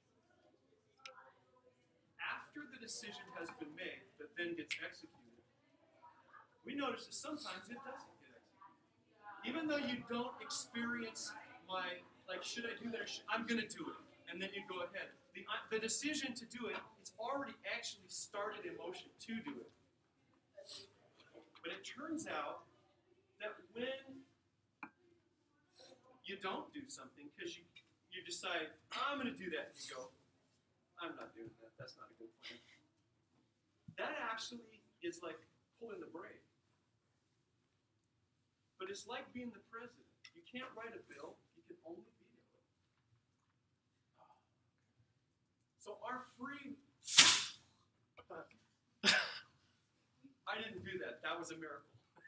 Speaker 1: After the decision has been made that then gets executed, we notice that sometimes it doesn't get executed. Even though you don't experience should I do that? I'm going to do it. And then you go ahead. The decision to do it, it's already actually started in motion to do it. But it turns out that when you don't do something because you decide, I'm going to do that, and you go, I'm not doing that. That's not a good plan. That actually is like pulling the brake. But it's like being the president. You can't write a bill. You can only veto it. So our free... I didn't do that. That was a miracle.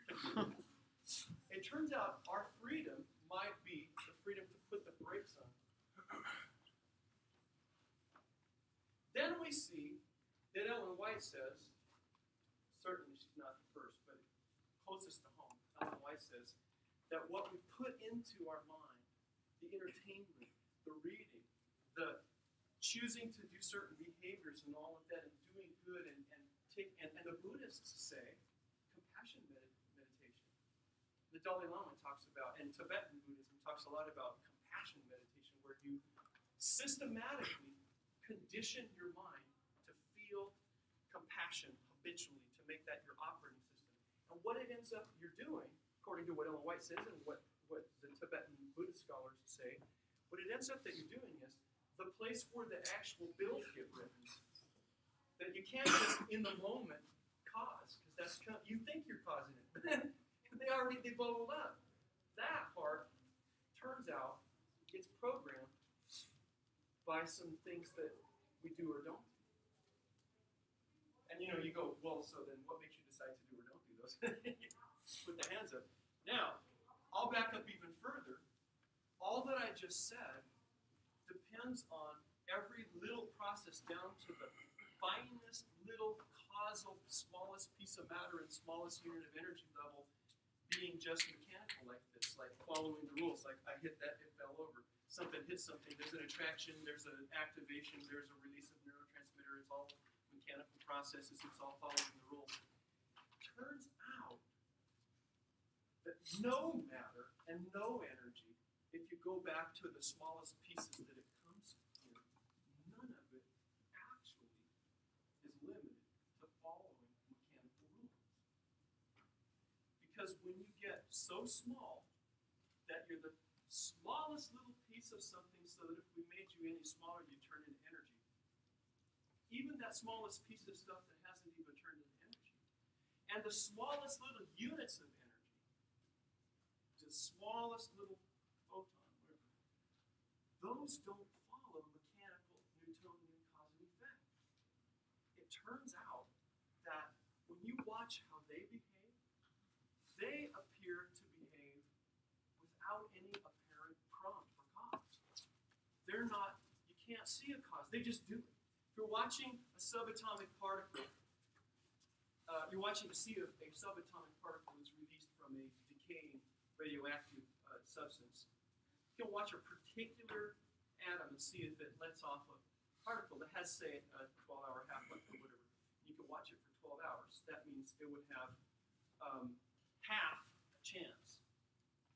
Speaker 1: It turns out our freedom might be the freedom to put the brakes on. Then we see that Ellen White says, certainly she's not the first, but closest to home, Ellen White says that what we put into our mind, the entertainment, the reading, the choosing to do certain behaviors and all of that, and doing good, and the Buddhists say compassion meditation. The Dalai Lama talks about, and Tibetan Buddhism talks a lot about compassion meditation, where you systematically condition your mind to feel compassion habitually, to make that your operating system. And what it ends up you're doing, according to what Ellen White says and what the Tibetan Buddhist scholars say, what it ends up that you're doing is the place where the actual bills get written, that you can't just in the moment cause, because you think you're causing it, but then they bubbled up. That part turns out it's programmed by some things that we do or don't do. And you go, well, so then what makes you decide to do or don't do those? Put the hands up. Now, I'll back up even further. All that I just said depends on every little process down to the finest little causal, smallest piece of matter and smallest unit of energy level being just mechanical like this, like following the rules, like I hit that, it fell over. Something hits something, there's an attraction, there's an activation, there's a release of neurotransmitter, it's all mechanical processes, it's all following the rules. Turns out that no matter and no energy, if you go back to the smallest pieces that it comes in, none of it actually is limited to following mechanical rules. Because when you get so small that you're the smallest little piece of something, so that if we made you any smaller, you turn into energy. Even that smallest piece of stuff that hasn't even turned into energy. And the smallest little units of energy, the smallest little photon, whatever, those don't follow mechanical Newtonian cause and effect. It turns out that when you watch how they behave, they appear to behave without any apparent prompt or cause. They're not, you can't see a cause, they just do it. If you're watching a subatomic particle, a subatomic particle is released from a decaying radioactive substance. You can watch a particular atom and see if it lets off a particle that has, say, a 12-hour half-life or whatever. You can watch it for 12 hours. That means it would have half a chance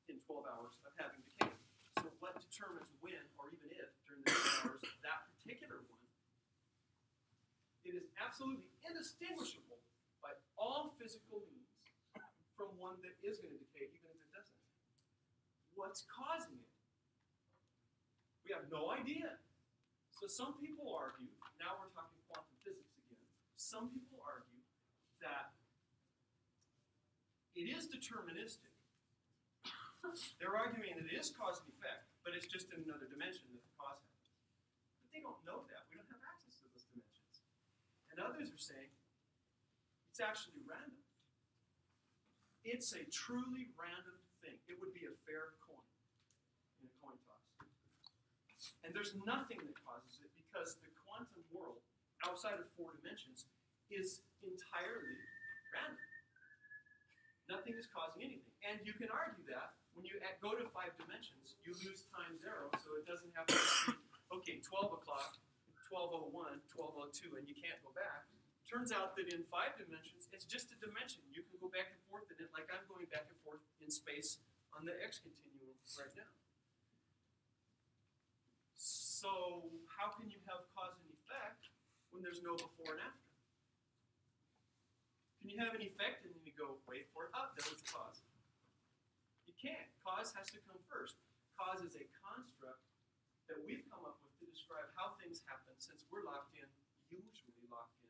Speaker 1: in 12 hours of having decay. So what determines when, or even if, during the 12 hours, that particular one, it is absolutely indistinguishable by all physical means from one that is going to decay, even if it doesn't. What's causing it? We have no idea. So some people argue, now we're talking quantum physics again, some people argue that it is deterministic. They're arguing that it is cause and effect, but it's just in another dimension that the cause happens. But they don't know that. We don't have access to those dimensions. And others are saying it's actually random. It's a truly random thing. It would be a fair coin in a coin toss. And there's nothing that causes it because the quantum world, outside of 4 dimensions, is entirely random. Nothing is causing anything. And you can argue that when you go to 5 dimensions, you lose time 0, so it doesn't have to be, okay, 12 o'clock, 12:01, 12:02, and you can't go back. Turns out that in 5 dimensions, it's just a dimension. You can go back and forth in it like I'm going back and forth in space on the X continuum right now. So how can you have cause and effect when there's no before and after? Can you have an effect and then you go, wait for it, there was cause. You can't. Cause has to come first. Cause is a construct that we've come up with to describe how things happen since we're locked in, usually.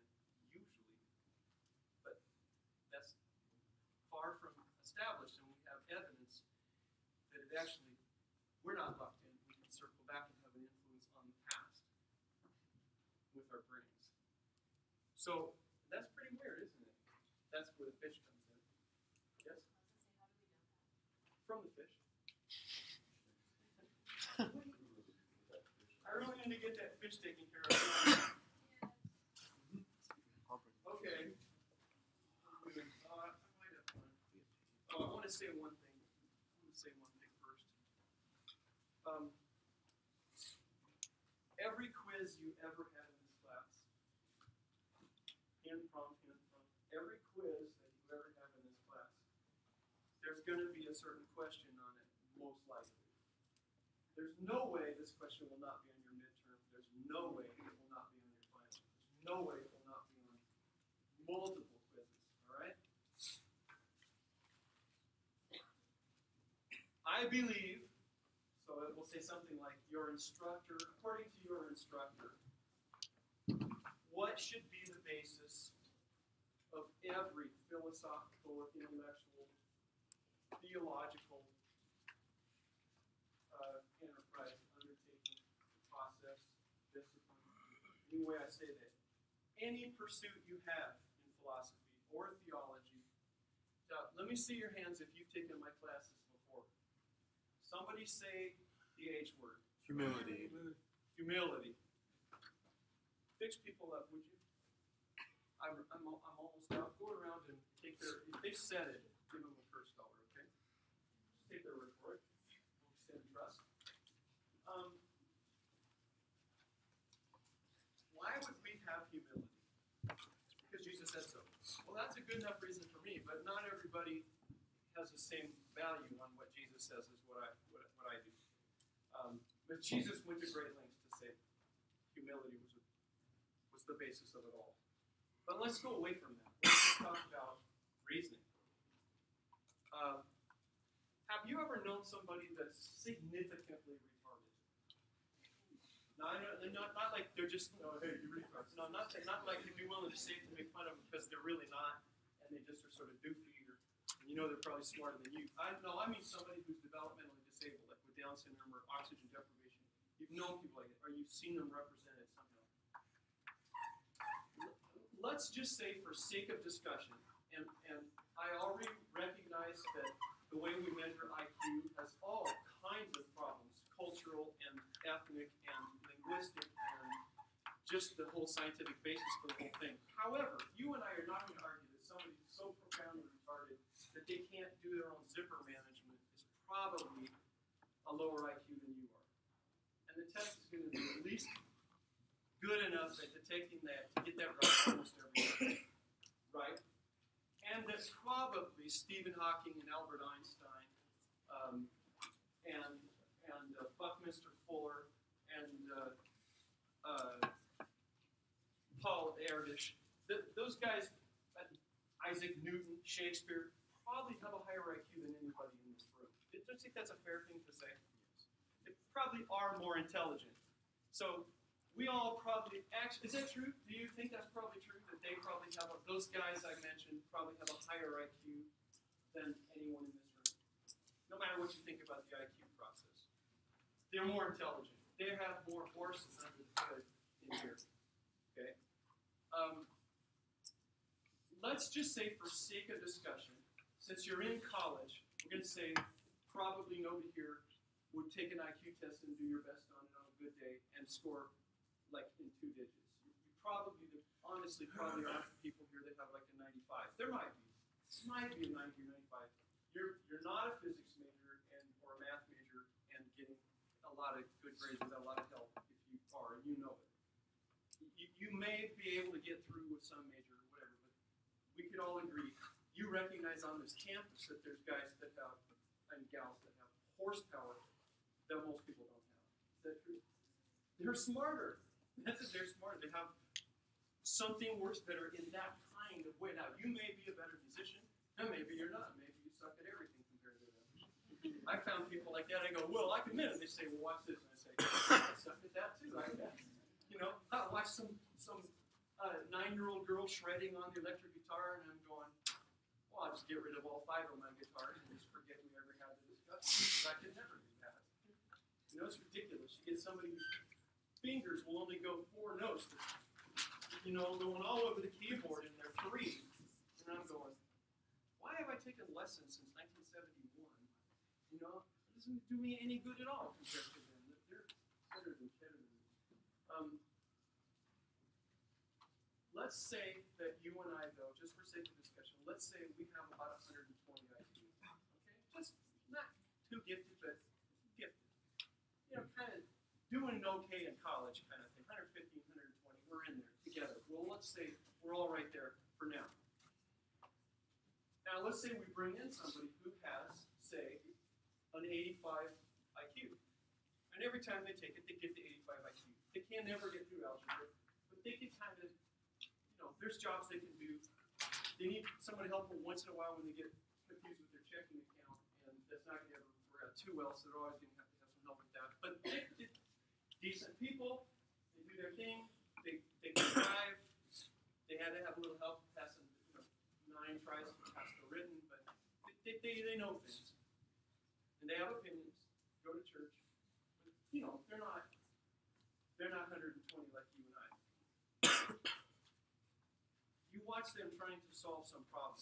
Speaker 1: But that's far from established, and we have evidence that it actually, we're not locked in. We can circle back and have an influence on the past with our brains. So that's pretty weird, isn't it? That's where the fish comes in. Yes? From the fish. I really need to get that fish taken care of. Okay. I want to say one thing. First. Every quiz you ever had in this class, hand prompt, every quiz that you ever have in this class, there's going to be a certain question on it, most likely. There's no way this question will not be on your midterm. There's no way it will not be on your final. There's no way it will not be on multiple quizzes, all right? I believe, so it will say something like, your instructor, according to your instructor, what should be the basis of every philosophical, intellectual, theological enterprise, undertaking, process, discipline, any way I say that. Any pursuit you have in philosophy or theology. Now, let me see your hands if you've taken my classes before. Somebody say the H word.
Speaker 8: Humility.
Speaker 1: Humility. Fix people up, would you? I'm almost out. Go around and take their, if they said it, give them a first dollar, okay? Just take their word for it. We'll send trust. Why would we have humility? Because Jesus said so. Well, that's a good enough reason for me, but not everybody has the same value on what Jesus says is what I do. But Jesus went to great lengths to say humility was the basis of it all. But let's go away from that. Let's talk about reasoning. Have you ever known somebody that's significantly retarded? Not like they're just, hey, you're retarded. No, not like you'd be willing to say it to make fun of them because they're really not, and they just are sort of doofy, or you know they're probably smarter than you. I mean somebody who's developmentally disabled, like with Down syndrome or oxygen deprivation. You've known people like that, or you've seen them represented somehow. Let's just say, for sake of discussion, and I already recognize that the way we measure IQ has all kinds of problems, cultural and ethnic and linguistic and just the whole scientific basis for the whole thing. However, you and I are not going to argue that somebody who's so profoundly retarded that they can't do their own zipper management is probably a lower IQ than you are. And the test is going to be at least good enough at detecting that to get that right almost every time. Right? And that probably Stephen Hawking and Albert Einstein and Buckminster Fuller and Paul Erdős. Those guys, Isaac Newton, Shakespeare, probably have a higher IQ than anybody in this room. Don't you think that's a fair thing to say? They probably are more intelligent. So we all probably actually, is that true? Do you think that's probably true? That they probably have, those guys I mentioned probably have a higher IQ than anyone in this room? No matter what you think about the IQ process. They're more intelligent. They have more horses under the hood in here. Okay? Let's just say, for sake of discussion, since you're in college, we're going to say probably nobody here would take an IQ test and do your best on it on a good day and score like in 2 digits. You probably, honestly, probably aren't people here that have like a 95. There might be a 90 or 95. You're not a physics major or a math major and getting a lot of good grades without a lot of help. If you are, you know it. You may be able to get through with some major or whatever, but we could all agree. You recognize on this campus that there's guys that have, and gals that have horsepower that most people don't have. Is that true? They're smarter. That's it, they're smarter. They have something worse, better in that kind of way. Now, you may be a better musician, and maybe you're not. Maybe you suck at everything compared to them. I found people like that. I go, well, I can admit it. They say, well, watch this. And I say, I suck at that too, I guess. You know, I watch some 9-year-old girl shredding on the electric guitar, and I'm going, well, I'll just get rid of all 5 of my guitars and just forget we ever had the discussion, because I could never do that. You know, it's ridiculous. You get somebody whose fingers will only go 4 notes, you know, going all over the keyboard, and they're 3. And I'm going, why have I taken lessons since 1971? You know, it doesn't do me any good at all compared to them. They're better than me. Let's say that you and I, though, just for sake of discussion, let's say we have about 120 IQ. Okay? Just not too gifted, but gifted. You know, kind of doing okay in college kind of thing. 150, 120, we're in there together. Well, let's say we're all right there for now. Now, let's say we bring in somebody who has, say, an 85 IQ. And every time they take it, they get the 85 IQ. They can never get through algebra, but they can kind of, you know, there's jobs they can do. They need someone to help them once in a while when they get confused with their checking account, and that's not going to ever work out too well, so they're always going to have some help with that. But they're decent people. They do their thing. They can drive. They had to have a little help passing, you know, 9 tries to pass the written, but they know things. And they have opinions, go to church. But, you know, they're not 120 like you and I. You watch them trying to solve some problem.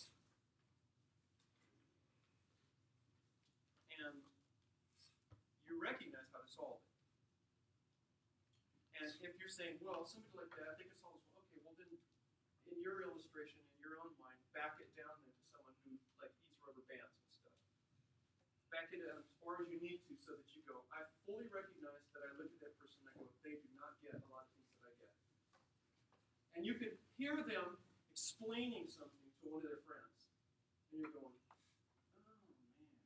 Speaker 1: And you recognize how to solve it. And if you're saying, well, somebody like that, they can solve it. Okay, well then, in your illustration, in your own mind, back it down then to someone who like eats rubber bands and stuff. Back it as far as you need to so that you go, I fully recognize that I look at that person and I go, they do not get a lot of things that I get. And you could hear them explaining something to one of their friends. And you're going, oh man.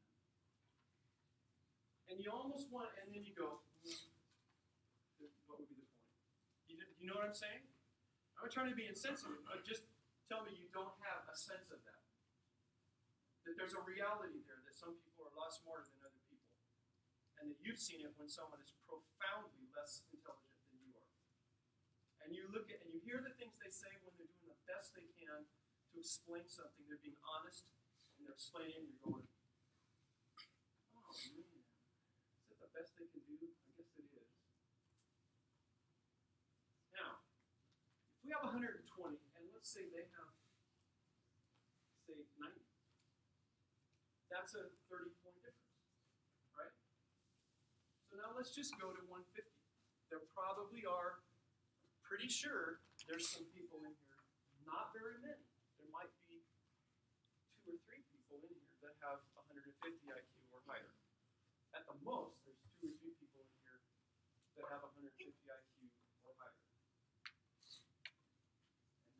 Speaker 1: And you almost want, and then you go, what would be the point? You know what I'm saying? I'm not trying to be insensitive, but just tell me you don't have a sense of that. That there's a reality there that some people are a lot smarter than other people. And that you've seen it when someone is profoundly less intelligent than you are. And you look at, and you hear the things they say when they're doing the best they can to explain something. They're being honest, and they're explaining, and you're going, oh man, is that the best they can do? I guess it is. Now, if we have 120, and let's say they have, say, 90, that's a 30-point difference, right? So now let's just go to 150. There probably are, pretty sure, there's some people in here, not very many. There might be 2 or 3 people in here that have 150 IQ or higher. At the most, there's 2 or 3 people in here that have 150 IQ or higher. And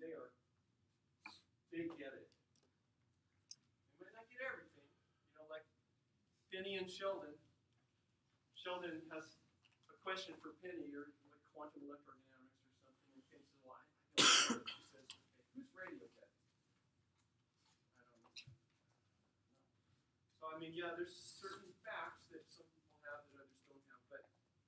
Speaker 1: they get it. They might not get everything. You know, like Penny and Sheldon. Sheldon has a question for Penny, or like quantum electrodynamics or something, and Penny says, "Why?" She says, "Okay, who's radio dead?" I don't know. So I mean, yeah, there's certain facts that some people have that others don't have, but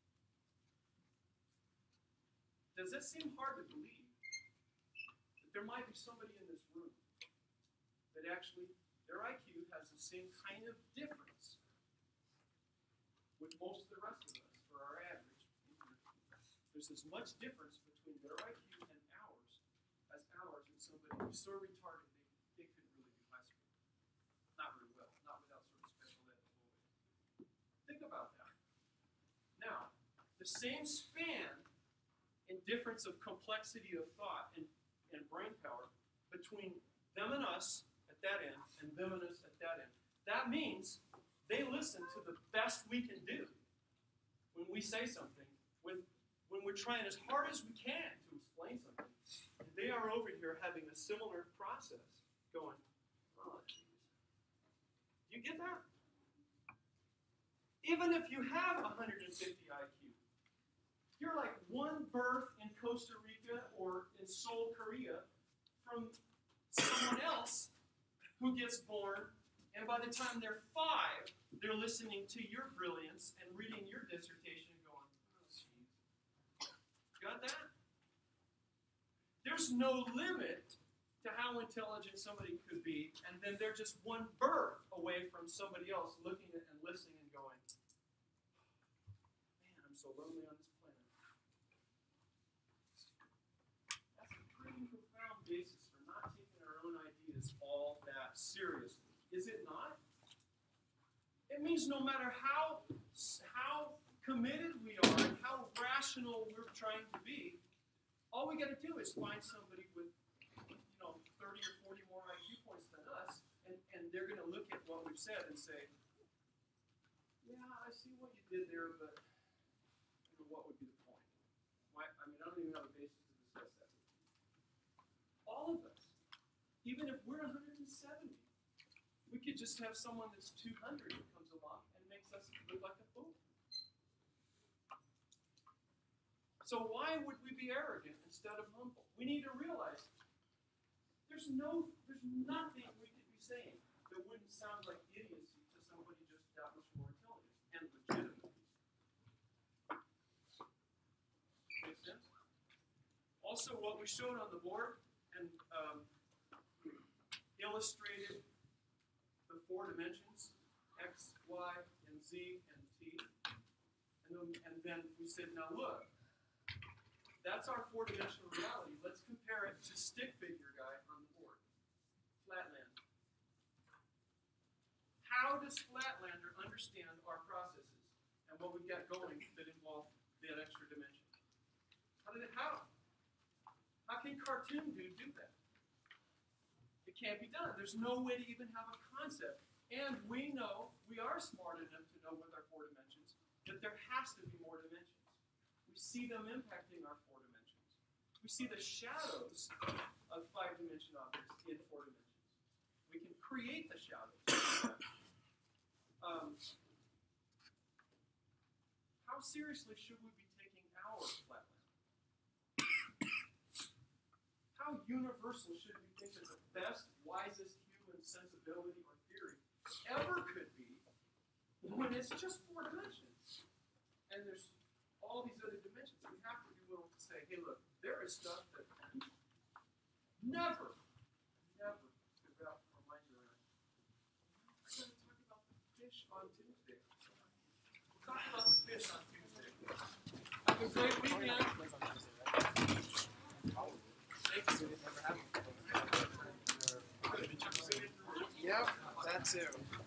Speaker 1: does it seem hard to believe that there might be somebody in this room that actually their IQ has the same kind of difference with most of the rest of us for our average? There's as much difference between their IQ and ours as ours and somebody who's so retarded they couldn't really do high school. Not very well, not without sort of special ed. Think about that. Now, the same span in difference of complexity of thought and brain power between them and us at that end and them and us at that end. That means they listen to the best we can do when we say something, when we're trying as hard as we can to explain something. And they are over here having a similar process going, oh, geez. Do you get that? Even if you have 150 IQ, you're like one birth in Costa Rica or in Seoul, Korea, from someone else who gets born, and by the time they're 5, they're listening to your brilliance and reading your dissertation and going, oh, geez. Got that? There's no limit to how intelligent somebody could be, and then they're just one birth away from somebody else looking at and listening and going, man, I'm so lonely on this planet. That's a pretty profound basis for not taking our own ideas all that seriously. Is it not? It means no matter how committed we are and how rational we're trying to be, all we got to do is find somebody with, 30 or 40 more IQ points than us, and they're going to look at what we've said and say, yeah, I see what you did there, but what would be the point? I don't even have a basis to discuss that with you. All of us, even if we're 170, we could just have someone that's 200 that comes along and makes us look like a fool. So why would we be arrogant instead of humble? We need to realize there's nothing we could be saying that wouldn't sound like idiocy to somebody just that much more intelligent and legitimate. Make sense? Also, what we showed on the board and illustrated the 4 dimensions, X, Y, and Z, and T. And then we said, now look, that's our 4-dimensional reality. Let's compare it to stick figure guy on the board. Flatland. How does Flatlander understand our processes and what we've got going that involve that extra dimension? How? How can Cartoon Dude do that? It can't be done. There's no way to even have a concept. And we know, we are smart enough to know with our 4 dimensions that there has to be more dimensions. We see them impacting our 4 dimensions. We see the shadows of 5-dimension objects in 4 dimensions. We can create the shadows. How seriously should we be taking our Flatland? How universal should we think that the best, wisest human sensibility or theory ever could be when it's just 4 dimensions? And there's all these other dimensions. We have to be willing to say, hey, look, there is stuff that never could wrap our minds around. I'm going to talk about the fish on Tuesday. We'll talk about the fish on Tuesday. Have a great weekend. Thank you. Yep, that too.